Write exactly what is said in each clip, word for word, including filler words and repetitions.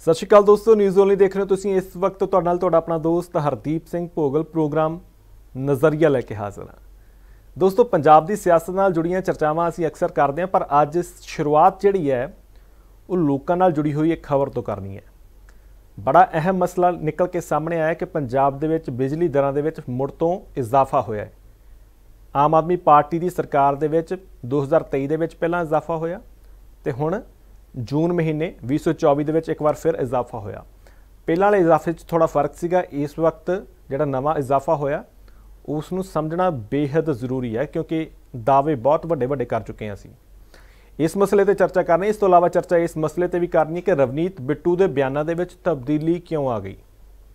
सत श्री अकाल दोस्तों, न्यूज़ ओनली देख रहे हो तुसीं। इस वक्त तुहाडे नाल तुहाडा अपना दोस्त हरदीप सिंह भोगल प्रोग्राम नज़रिया लैके हाज़र हाँ। दोस्तों, पंजाब की सियासत नाल जुड़ियां चर्चावां असीं अक्सर करते हैं, पर अज शुरुआत जिहड़ी है वो लोकां नाल जुड़ी हुई एक खबर तो करनी है। बड़ा अहम मसला निकल के सामने आया कि पंजाब दे विच बिजली दरां दे विच मुड़ तो इजाफा होया है। आम आदमी पार्टी की सरकार दे विच दो हज़ार तेई दे विच पहलां इजाफा होया ते हुण जून महीने भी सौ चौबी दे विच एक बार फिर इजाफा होया। पहलां वाले इजाफे च थोड़ा फर्क सीगा। इस वक्त जिहड़ा नवां इजाफा होया उसनूं समझना बेहद जरूरी है, क्योंकि दावे बहुत वड्डे वड्डे कर चुके हैं असीं। इस मसले ते चर्चा करनी। इस तो इलावा चर्चा इस मसले ते भी करनी कि रवनीत बिट्टू दे बयानां दे विच तब्दीली क्यों आ गई।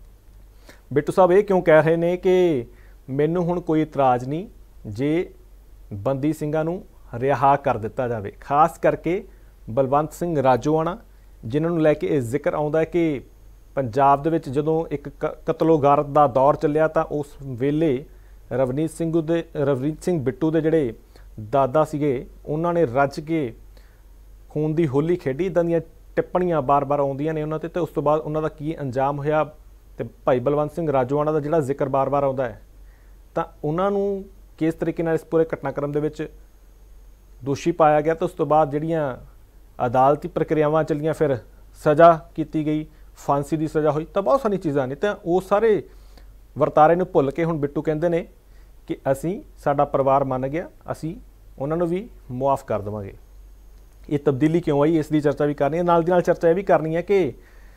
बिट्टू साहब ये क्यों कह रहे हैं कि मैनूं हुण कोई इतराज़ नहीं जे बंदी ਸਿੰਘਾਂ ਨੂੰ रिहा कर दिता जाए। खास करके बलवंत सिंह राजोआणा जिन्होंने लैके यह जिक्र आता है कि पंजाब दे विच जदों एक कतलोगारत का दौर चलिया तो उस वेले रवनीत सिंह दे रवनीत सिंह बिट्टू दे जिहड़े दादा सीगे उन्होंने रज के खून की होली खेडी। इदां दीयां टिप्पणियां बार बार आउंदियां ने उन्हां ते ते उस तो बाद उन्हां दा की अंजाम होया ते भाई बलवंत सिंह राजोआणा का जिहड़ा जिक्र बार बार आउंदा है तां उन्हां नूं किस तरीके नाल इस पूरे घटनाक्रम दे विच दोषी पाया गया। तो उस तो बाद जिहड़ियां अदालती प्रक्रियावां चलियां, फिर सज़ा की गई, फांसी की सज़ा हुई, तो बहुत सारी चीज़ां ने। तो वो सारे वरतारे नूं भुल के हुण बिट्टू कहंदे ने कि असीं साडा परिवार मन गया, असीं उन्हां नूं भी मुआफ़ कर देवांगे। ये तब्दीली क्यों आई, इसकी चर्चा भी करनी है। नाल दी नाल चर्चा यह भी करनी है कि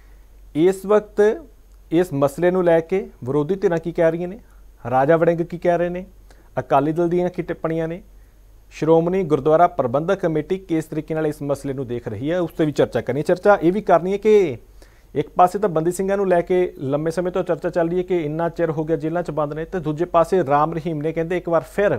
इस वक्त इस मसले नूं लैके विरोधी धिरां की कह रही ने, राजा वड़िंग की कह रहे हैं, अकाली दल दीयां की टिप्पणियां ने, श्रोमणी गुरुद्वारा प्रबंधक कमेटी किस तरीके नाल इस मसले नूं देख रही है, उस पर भी चर्चा करनी। चर्चा ये भी करनी है कि एक पासे तो बंदी ਸਿੰਘਾਂ नूं लैके लंबे समय तो चर्चा चल रही है कि इन्ना चिर हो गया जेलों च बंद ने, तो दूजे पासे राम रहीम ने कहते एक बार फिर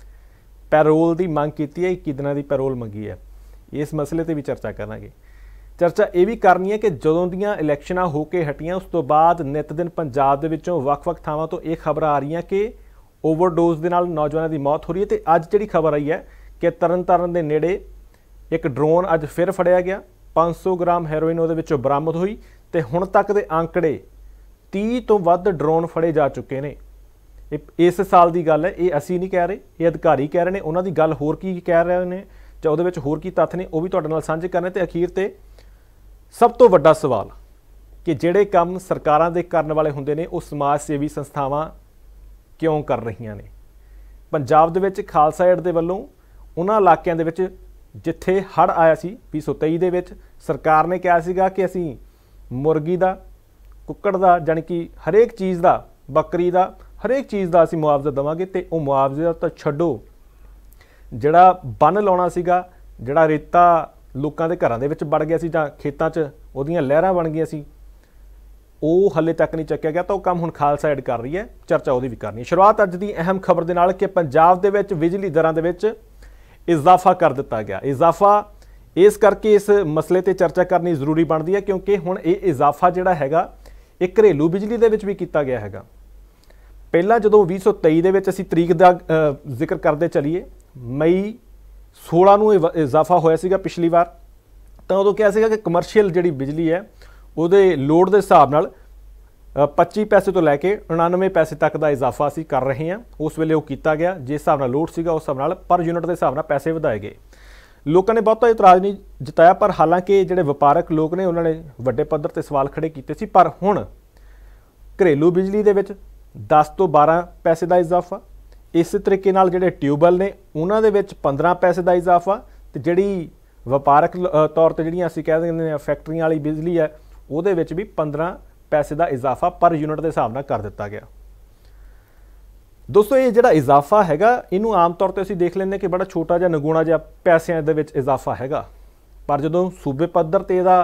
पैरोल की मंग की है, इक्की दिनों की पैरोल मंगी है। इस मसले पर भी चर्चा करांगे। चर्चा ये भी करनी है कि जदों दीयां इलैक्शनां हो के हटियां उस तो बाद नित दिन पंजाब दे विचों वख-वख थावां तो ये खबर आ रही कि ओवरडोज के नाल नौजवानों की मौत हो रही है। तो अज जिहड़ी खबर आई है कि तरन तारण के नेड़े एक ड्रोन अज फिर फड़िया गया, पाँच सौ ग्राम हैरोइन उहदे विचों बरामद हुई। तो हुण तक के आंकड़े तीस तो वध ड्रोन फड़े जा चुके हैं। इस साल की गल है, ये असीं नहीं कह रहे, ये अधिकारी कह रहे हैं। उन्हों की गल होर की कह रहे हैं जां उहदे विच होर की तत्थ ने, वो भी तुहाडे नाल साझे करने। तो अखीर ते सब तो वड्डा सवाल कि जिहड़े काम सरकारां दे करन वाले हुंदे ने, वो समाज सेवी संस्थावां क्यों कर रही ने। पंजाब दे विच खालसा एड दे वल्लों उन्हां इलाकिਆਂ दे विच जिथे हड़ आया सी भी सौ तेई दे विच सरकार ने कहा सीगा कि असीं मुर्गी दा, कुक्कड़ दा, जानी कि हरेक चीज़ दा, बकरी दा, हरेक चीज़ दा असीं मुआवजा देवांगे। ते वो मुआवजे तो छड्डो, जिहड़ा बन लाउणा सीगा, जिहड़ा रेता लोकां दे घरां दे विच वड़ गया सी जां खेतां च उहदियां लहरां बन गईयां सी, वो हले तक नहीं चक्या गया। तो काम हुण खालसा एड कर रही है, चर्चा वो भी करनी। शुरुआत अज की अहम खबर के नाल कि पंजाब दे विच बिजली दरां दे विच इजाफा कर दिता गया। इजाफा इस करके इस मसले ते चर्चा करनी जरूरी बनती है, क्योंकि हुण ये इजाफा जिहड़ा हैगा एक घरेलू बिजली दे विच भी किया गया हैगा। पहला जदों भी सौ तेई दे विच असीं तरीक का जिक्र करते चलीए, मई सोलह नूं इजाफा होया सीगा पिछली बार, तो उदों कहा सीगा कि कमर्शियल जिहड़ी बिजली है ਉਹਦੇ ਲੋੜ ਦੇ ਹਿਸਾਬ ਨਾਲ पच्ची पैसे तो लैके उनानवे पैसे तक का इजाफा असीं कर रहे हैं। उस वेले वो किया गया, जिस हिसाब नाल लोड सीगा उस हिसाब नाल पर यूनिट के हिसाब नाल पैसे वधाए गए। लोगों ने बहुता इतराज़ नहीं जताया, पर हालांकि जिहड़े वपारक लोग ने उन्होंने वड्डे पद्धर ते सवाल खड़े कीते सी। पर हुण घरेलू बिजली दे विच दस तो बारह पैसे का इजाफा, इस तरीके नाल जिहड़े ट्यूबवैल ने उन्हां दे विच पंद्रह पैसे का इजाफा, ते जिहड़ी वपारक तौर पर जिहड़ियां असीं कह दिंदे ने फैक्ट्रियां वाली बिजली है ਉਹਦੇ ਵਿੱਚ भी पंद्रह पैसे का इजाफा पर यूनिट के हिसाब नाल कर दिता गया। दोस्तों, ये जिहड़ा इजाफा हैगा इनू आम तौर पर असीं देख लैंदे कि बड़ा छोटा जिहा नगूणा जिहा पैसिਆਂ ਦੇ ਵਿੱਚ इजाफा हैगा, पर ਜਦੋਂ सूबे पद्धर ते ਇਹਦਾ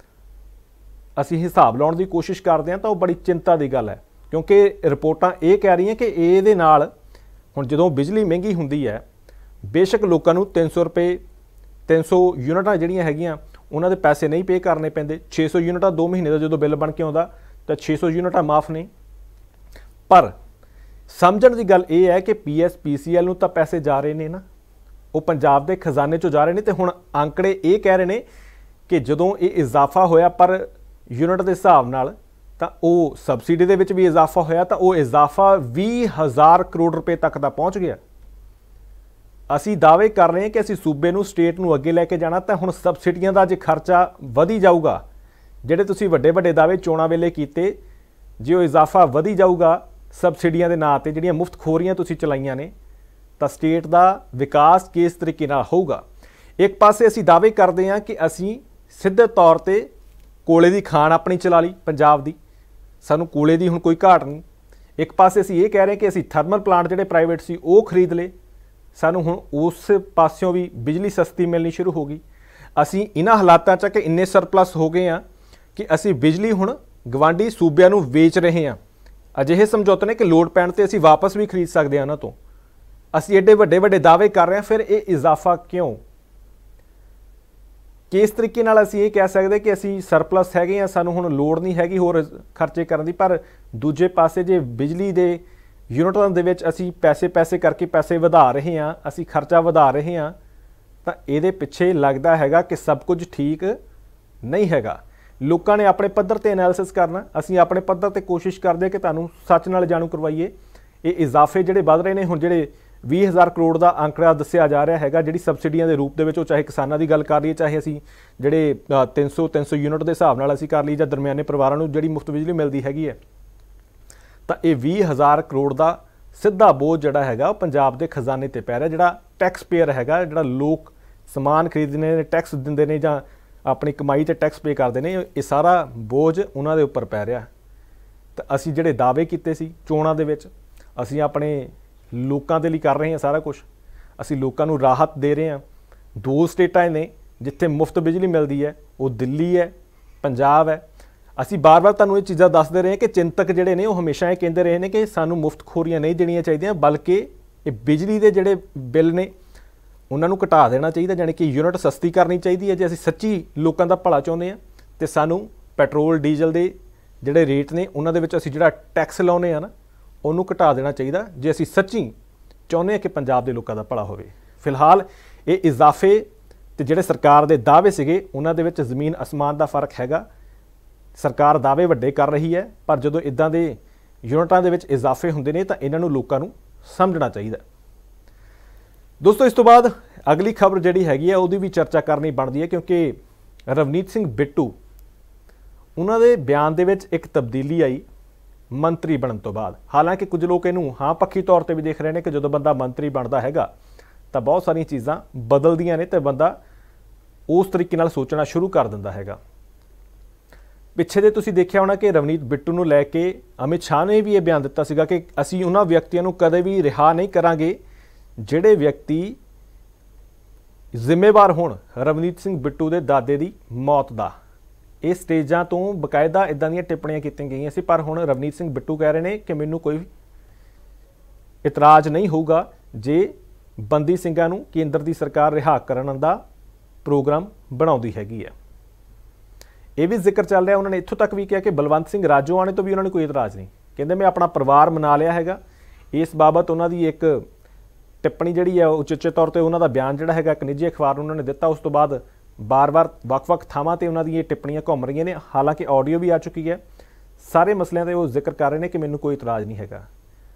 ਅਸੀਂ हिसाब ਲਾਉਣ ਦੀ कोशिश करते हैं तो बड़ी चिंता की गल है, क्योंकि रिपोर्टां ये कह रही हैं कि ਇਹਦੇ ਨਾਲ ਹੁਣ ਜਦੋਂ बिजली महंगी ਹੁੰਦੀ है, बेशक लोगों ਨੂੰ तीन सौ रुपए तीन सौ यूनिटां ਜਿਹੜੀਆਂ ਹੈਗੀਆਂ उन्होंने पैसे नहीं पे करने पैंदे। छे सौ यूनिटा दो महीने का जो बिल बन के आता तो छे सौ यूनिटा माफ़ ने। पर समझण की गल यह है कि P S P C L तो पैसे जा रहे हैं ना, वो पंजाब के खजाने चों जा रहे हैं। तो हुण आंकड़े ये कह रहे हैं कि जदों ये इजाफा होया पर यूनिट के हिसाब नाल ਤਾਂ ਉਹ ਸਬਸਿਡੀ ਦੇ ਵਿੱਚ ਵੀ ਇਜ਼ਾਫਾ ਹੋਇਆ ਤਾਂ ਉਹ ਇਜ਼ਾਫਾ ਵੀਹ ਹਜ਼ਾਰ ਕਰੋੜ ਰੁਪਏ ਤੱਕ ਦਾ ਪਹੁੰਚ ਗਿਆ। ਅਸੀਂ ਦਾਅਵੇ ਕਰ ਰਹੇ ਹਾਂ ਕਿ ਅਸੀਂ ਸੂਬੇ ਨੂੰ ਸਟੇਟ ਨੂੰ ਅੱਗੇ ਲੈ ਕੇ ਜਾਣਾ ਤਾਂ ਹੁਣ ਸਬਸਿਡੀਆਂ ਦਾ ਜੇ ਖਰਚਾ ਵਧੀ ਜਾਊਗਾ, ਜਿਹੜੇ ਤੁਸੀਂ ਵੱਡੇ ਵੱਡੇ ਦਾਅਵੇ ਚੋਣਾਂ ਵੇਲੇ ਕੀਤੇ, ਜੇ ਉਹ ਇਜ਼ਾਫਾ ਵਧੀ ਜਾਊਗਾ ਸਬਸਿਡੀਆਂ ਦੇ ਨਾਂ ਤੇ ਜਿਹੜੀਆਂ ਮੁਫਤਖੋਰੀਆਂ ਤੁਸੀਂ ਚਲਾਈਆਂ ਨੇ, ਤਾਂ ਸਟੇਟ ਦਾ ਵਿਕਾਸ ਕਿਸ ਤਰੀਕੇ ਨਾਲ ਹੋਊਗਾ। ਇੱਕ ਪਾਸੇ ਅਸੀਂ ਦਾਅਵੇ ਕਰਦੇ ਹਾਂ ਕਿ ਅਸੀਂ ਸਿੱਧੇ ਤੌਰ ਤੇ ਕੋਲੇ ਦੀ ਖਾਣ ਆਪਣੀ ਚਲਾ ਲਈ ਪੰਜਾਬ ਦੀ, ਸਾਨੂੰ ਕੋਲੇ ਦੀ ਹੁਣ ਕੋਈ ਘਾਟ ਨਹੀਂ। ਇੱਕ ਪਾਸੇ ਅਸੀਂ ਇਹ ਕਹਿ ਰਹੇ ਕਿ ਅਸੀਂ ਥਰਮਲ ਪਲਾਂਟ ਜਿਹੜੇ ਪ੍ਰਾਈਵੇਟ ਸੀ ਉਹ ਖਰੀਦ ਲਏ, ਸਾਨੂੰ ਹੁਣ ਉਸ ਪਾਸਿਓਂ ਵੀ ਬਿਜਲੀ ਸਸਤੀ ਮਿਲਣੀ ਸ਼ੁਰੂ ਹੋ ਗਈ। ਅਸੀਂ ਇਹਨਾਂ ਹਾਲਾਤਾਂ 'ਚ ਕਿ ਇੰਨੇ ਸਰਪਲਸ ਹੋ ਗਏ ਆ ਕਿ ਅਸੀਂ ਬਿਜਲੀ ਹੁਣ ਗਵਾਂਢੀ ਸੂਬਿਆਂ ਨੂੰ ਵੇਚ ਰਹੇ ਹਾਂ। ਅਜਿਹੇ ਸਮਝੌਤੇ ਨੇ ਕਿ ਲੋੜ ਪੈਣ ਤੇ ਅਸੀਂ ਵਾਪਸ ਵੀ ਖਰੀਦ ਸਕਦੇ ਹਾਂ ਉਹਨਾਂ ਤੋਂ। ਅਸੀਂ ਐਡੇ ਵੱਡੇ ਵੱਡੇ ਦਾਅਵੇ ਕਰ ਰਹੇ ਹਾਂ, ਫਿਰ ਇਹ ਇਜ਼ਾਫਾ ਕਿਉਂ? ਕਿਸ ਤਰੀਕੇ ਨਾਲ ਅਸੀਂ ਇਹ ਕਹਿ ਸਕਦੇ ਕਿ ਅਸੀਂ ਸਰਪਲਸ ਹੈਗੇ ਆ, ਸਾਨੂੰ ਹੁਣ ਲੋੜ ਨਹੀਂ ਹੈਗੀ ਹੋਰ ਖਰਚੇ ਕਰਨ ਦੀ, ਪਰ ਦੂਜੇ ਪਾਸੇ ਜੇ ਬਿਜਲੀ ਦੇ ਯੂਨਿਟਾਂ ਦੇ ਵਿੱਚ ਅਸੀਂ ਪੈਸੇ ਪੈਸੇ ਕਰਕੇ ਪੈਸੇ ਵਧਾ ਰਹੇ ਹਾਂ, ਅਸੀਂ ਖਰਚਾ ਵਧਾ ਰਹੇ ਹਾਂ, ਤਾਂ ਇਹਦੇ ਪਿੱਛੇ ਲੱਗਦਾ ਹੈਗਾ ਕਿ ਸਭ ਕੁਝ ਠੀਕ ਨਹੀਂ ਹੈਗਾ। ਲੋਕਾਂ ਨੇ ਆਪਣੇ ਪੱਧਰ ਤੇ ਐਨਾਲਿਸਿਸ ਕਰਨਾ, ਅਸੀਂ ਆਪਣੇ ਪੱਧਰ ਤੇ ਕੋਸ਼ਿਸ਼ ਕਰਦੇ ਕਿ ਤੁਹਾਨੂੰ ਸੱਚ ਨਾਲ ਜਾਣੂ ਕਰਵਾਈਏ। ਇਹ ਇਜ਼ਾਫੇ ਜਿਹੜੇ ਵੱਧ ਰਹੇ ਨੇ, ਹੁਣ ਜਿਹੜੇ ਵੀਹ ਹਜ਼ਾਰ ਕਰੋੜ ਦਾ ਅੰਕੜਾ ਦੱਸਿਆ ਜਾ ਰਿਹਾ ਹੈਗਾ ਜਿਹੜੀ ਸਬਸਿਡੀਆਂ ਦੇ ਰੂਪ ਦੇ ਵਿੱਚ, ਉਹ ਚਾਹੇ ਕਿਸਾਨਾਂ ਦੀ ਗੱਲ ਕਰ ਲਈਏ, ਚਾਹੇ ਅਸੀਂ ਜਿਹੜੇ ਤਿੰਨ ਸੌ ਤਿੰਨ ਸੌ ਯੂਨਿਟ ਦੇ ਹਿਸਾਬ ਨਾਲ ਅਸੀਂ ਕਰ ਲਈ, ਜਾਂ ਦਰਮਿਆਨੇ ਪਰਿਵਾਰਾਂ ਨੂੰ ਜਿਹੜੀ ਮੁਫਤ ਬਿਜਲੀ ਮਿਲਦੀ ਹੈਗੀ ਹੈ, ਤਾਂ ਇਹ ਵੀਹ ਹਜ਼ਾਰ ਕਰੋੜ ਦਾ ਸਿੱਧਾ ਬੋਝ ਜਿਹੜਾ ਹੈਗਾ ਉਹ ਪੰਜਾਬ ਦੇ ਖਜ਼ਾਨੇ ਤੇ ਪੈ ਰਿਹਾ। ਜਿਹੜਾ ਟੈਕਸ ਪੇਅਰ ਹੈਗਾ, ਜਿਹੜਾ ਲੋਕ ਸਮਾਨ ਖਰੀਦਦੇ ਨੇ, ਟੈਕਸ ਦਿੰਦੇ ਨੇ ਜਾਂ ਆਪਣੀ ਕਮਾਈ ਤੇ ਟੈਕਸ ਪੇ ਕਰਦੇ ਨੇ, ਇਹ ਸਾਰਾ ਬੋਝ ਉਹਨਾਂ ਦੇ ਉੱਪਰ ਪੈ ਰਿਹਾ। ਤਾਂ ਅਸੀਂ ਜਿਹੜੇ ਦਾਅਵੇ ਕੀਤੇ ਸੀ ਚੋਣਾਂ ਦੇ ਵਿੱਚ, ਅਸੀਂ ਆਪਣੇ ਲੋਕਾਂ ਦੇ ਲਈ ਕਰ ਰਹੇ ਹਾਂ ਸਾਰਾ ਕੁਝ, ਅਸੀਂ ਲੋਕਾਂ ਨੂੰ ਰਾਹਤ ਦੇ ਰਹੇ ਹਾਂ। ਦੋ ਸਟੇਟਾਂ ਨੇ ਜਿੱਥੇ ਮੁਫਤ ਬਿਜਲੀ ਮਿਲਦੀ ਹੈ, ਉਹ ਦਿੱਲੀ ਹੈ, ਪੰਜਾਬ ਹੈ। ਅਸੀਂ ਬਾਰ-ਬਾਰ ਤੁਹਾਨੂੰ ਇਹ ਚੀਜ਼ਾਂ ਦੱਸਦੇ ਰਹੇ ਕਿ ਚਿੰਤਕ ਜਿਹੜੇ ਨੇ ਉਹ ਹਮੇਸ਼ਾ ਇਹ ਕਹਿੰਦੇ ਰਹੇ ਨੇ ਕਿ ਸਾਨੂੰ ਮੁਫਤਖੋਰੀਆਂ ਨਹੀਂ ਦੇਣੀਆਂ ਚਾਹੀਦੀਆਂ, ਬਲਕਿ ਇਹ ਬਿਜਲੀ ਦੇ ਜਿਹੜੇ ਬਿੱਲ ਨੇ ਉਹਨਾਂ ਨੂੰ ਘਟਾ ਦੇਣਾ ਚਾਹੀਦਾ, ਜਾਣੀ ਕਿ ਯੂਨਿਟ ਸਸਤੀ ਕਰਨੀ ਚਾਹੀਦੀ ਹੈ। ਜੇ ਅਸੀਂ ਸੱਚੀ ਲੋਕਾਂ ਦਾ ਭਲਾ ਚਾਹੁੰਦੇ ਹਾਂ ਤੇ ਸਾਨੂੰ ਪੈਟਰੋਲ ਡੀਜ਼ਲ ਦੇ ਜਿਹੜੇ ਰੇਟ ਨੇ ਉਹਨਾਂ ਦੇ ਵਿੱਚ ਅਸੀਂ ਜਿਹੜਾ ਟੈਕਸ ਲਾਉਂਦੇ ਆ ਨਾ, ਉਹਨੂੰ ਘਟਾ ਦੇਣਾ ਚਾਹੀਦਾ, ਜੇ ਅਸੀਂ ਸੱਚੀ ਚਾਹੁੰਦੇ ਹਾਂ ਕਿ ਪੰਜਾਬ ਦੇ ਲੋਕਾਂ ਦਾ ਭਲਾ ਹੋਵੇ। ਫਿਲਹਾਲ ਇਹ ਇਜ਼ਾਫੇ ਤੇ ਜਿਹੜੇ ਸਰਕਾਰ ਦੇ ਦਾਅਵੇ ਸੀਗੇ ਉਹਨਾਂ ਦੇ ਵਿੱਚ ਜ਼ਮੀਨ ਅਸਮਾਨ ਦਾ ਫਰਕ ਹੈਗਾ। ਸਰਕਾਰ ਦਾਅਵੇ ਵੱਡੇ ਕਰ ਰਹੀ ਹੈ, ਪਰ ਜਦੋਂ ਇਦਾਂ ਦੇ ਯੂਨਿਟਾਂ ਦੇ ਵਿੱਚ ਇਜ਼ਾਫੇ ਹੁੰਦੇ ਨੇ ਤਾਂ ਇਹਨਾਂ ਨੂੰ ਲੋਕਾਂ ਨੂੰ ਸਮਝਣਾ ਚਾਹੀਦਾ। ਦੋਸਤੋ, ਇਸ ਤੋਂ ਬਾਅਦ ਅਗਲੀ ਖਬਰ ਜਿਹੜੀ ਹੈਗੀ ਆ ਉਹਦੀ ਵੀ ਚਰਚਾ ਕਰਨੀ ਬਣਦੀ ਹੈ, ਕਿਉਂਕਿ ਰਵਨੀਤ ਸਿੰਘ ਬਿੱਟੂ ਉਹਨਾਂ ਦੇ ਬਿਆਨ ਦੇ ਵਿੱਚ ਇੱਕ ਤਬਦੀਲੀ ਆਈ ਮੰਤਰੀ ਬਣਨ ਤੋਂ ਬਾਅਦ। ਹਾਲਾਂਕਿ ਕੁਝ ਲੋਕ ਇਹਨੂੰ ਹਾਂ ਪੱਖੀ ਤੌਰ ਤੇ ਵੀ ਦੇਖ ਰਹੇ ਨੇ ਕਿ ਜਦੋਂ ਬੰਦਾ ਮੰਤਰੀ ਬਣਦਾ ਹੈਗਾ ਤਾਂ ਬਹੁਤ ਸਾਰੀਆਂ ਚੀਜ਼ਾਂ ਬਦਲਦੀਆਂ ਨੇ ਤੇ ਬੰਦਾ ਉਸ ਤਰੀਕੇ ਨਾਲ ਸੋਚਣਾ ਸ਼ੁਰੂ ਕਰ ਦਿੰਦਾ ਹੈਗਾ। ਪਿੱਛੇ ਜੇ ਤੁਸੀਂ ਦੇਖਿਆ ਹੋਣਾ ਕਿ ਰਵਨੀਤ ਬਿੱਟੂ ਨੂੰ ਲੈ ਕੇ ਅਮਿਤ ਸ਼ਾਹ ਨੇ ਵੀ ਇਹ ਬਿਆਨ ਦਿੱਤਾ ਸੀਗਾ ਕਿ ਅਸੀਂ ਉਹਨਾਂ ਵਿਅਕਤੀਆਂ ਨੂੰ ਕਦੇ ਵੀ ਰਿਹਾ ਨਹੀਂ ਕਰਾਂਗੇ ਜਿਹੜੇ ਵਿਅਕਤੀ ਜ਼ਿੰਮੇਵਾਰ ਹੋਣ ਰਵਨੀਤ ਸਿੰਘ ਬਿੱਟੂ ਦੇ ਦਾਦੇ ਦੀ ਮੌਤ ਦਾ। ਇਹ ਸਟੇਜਾਂ ਤੋਂ ਬਕਾਇਦਾ ਇਦਾਂ ਦੀਆਂ ਟਿੱਪਣੀਆਂ ਕੀਤੀਆਂ ਗਈਆਂ ਸੀ, ਪਰ ਹੁਣ ਰਵਨੀਤ ਸਿੰਘ ਬਿੱਟੂ ਕਹਿ ਰਹੇ ਨੇ ਕਿ ਮੈਨੂੰ ਕੋਈ ਇਤਰਾਜ਼ ਨਹੀਂ ਹੋਊਗਾ ਜੇ ਬੰਦੀ ਸਿੰਘਾਂ ਨੂੰ ਕੇਂਦਰ ਦੀ ਸਰਕਾਰ ਰਿਹਾ ਕਰਨ ਦਾ ਪ੍ਰੋਗਰਾਮ ਬਣਾਉਂਦੀ ਹੈਗੀ ਹੈ। ਇਹ ਵੀ ਜ਼ਿਕਰ ਚੱਲ ਰਿਹਾ, ਉਹਨਾਂ ਨੇ ਇੱਥੋਂ ਤੱਕ ਵੀ ਕਿਹਾ ਕਿ ਬਲਵੰਤ ਸਿੰਘ ਰਾਜੋਆਣੇ ਤੋਂ ਵੀ ਉਹਨਾਂ ਨੂੰ ਕੋਈ ਇਤਰਾਜ਼ ਨਹੀਂ। ਕਹਿੰਦੇ ਮੈਂ ਆਪਣਾ ਪਰਿਵਾਰ ਮਨਾ ਲਿਆ ਹੈਗਾ। ਇਸ ਬਾਬਤ ਉਹਨਾਂ ਦੀ ਇੱਕ ਟਿੱਪਣੀ ਜਿਹੜੀ ਹੈ ਉਚੇਚੇ ਤੌਰ ਤੇ ਉਹਨਾਂ ਦਾ ਬਿਆਨ ਜਿਹੜਾ ਹੈਗਾ ਇੱਕ ਨਿੱਜੀ ਅਖਬਾਰ ਨੂੰ ਉਹਨਾਂ ਨੇ ਦਿੱਤਾ। ਉਸ ਤੋਂ ਬਾਅਦ ਬਾਰ-ਬਾਰ ਵੱਖ-ਵੱਖ ਥਾਵਾਂ ਤੇ ਉਹਨਾਂ ਦੀਆਂ ਇਹ ਟਿੱਪਣੀਆਂ ਘੁੰਮ ਰਹੀਆਂ ਨੇ। ਹਾਲਾਂਕਿ ਆਡੀਓ ਵੀ ਆ ਚੁੱਕੀ ਹੈ। ਸਾਰੇ ਮਸਲਿਆਂ ਤੇ ਉਹ ਜ਼ਿਕਰ ਕਰ ਰਹੇ ਨੇ ਕਿ ਮੈਨੂੰ ਕੋਈ ਇਤਰਾਜ਼ ਨਹੀਂ ਹੈਗਾ।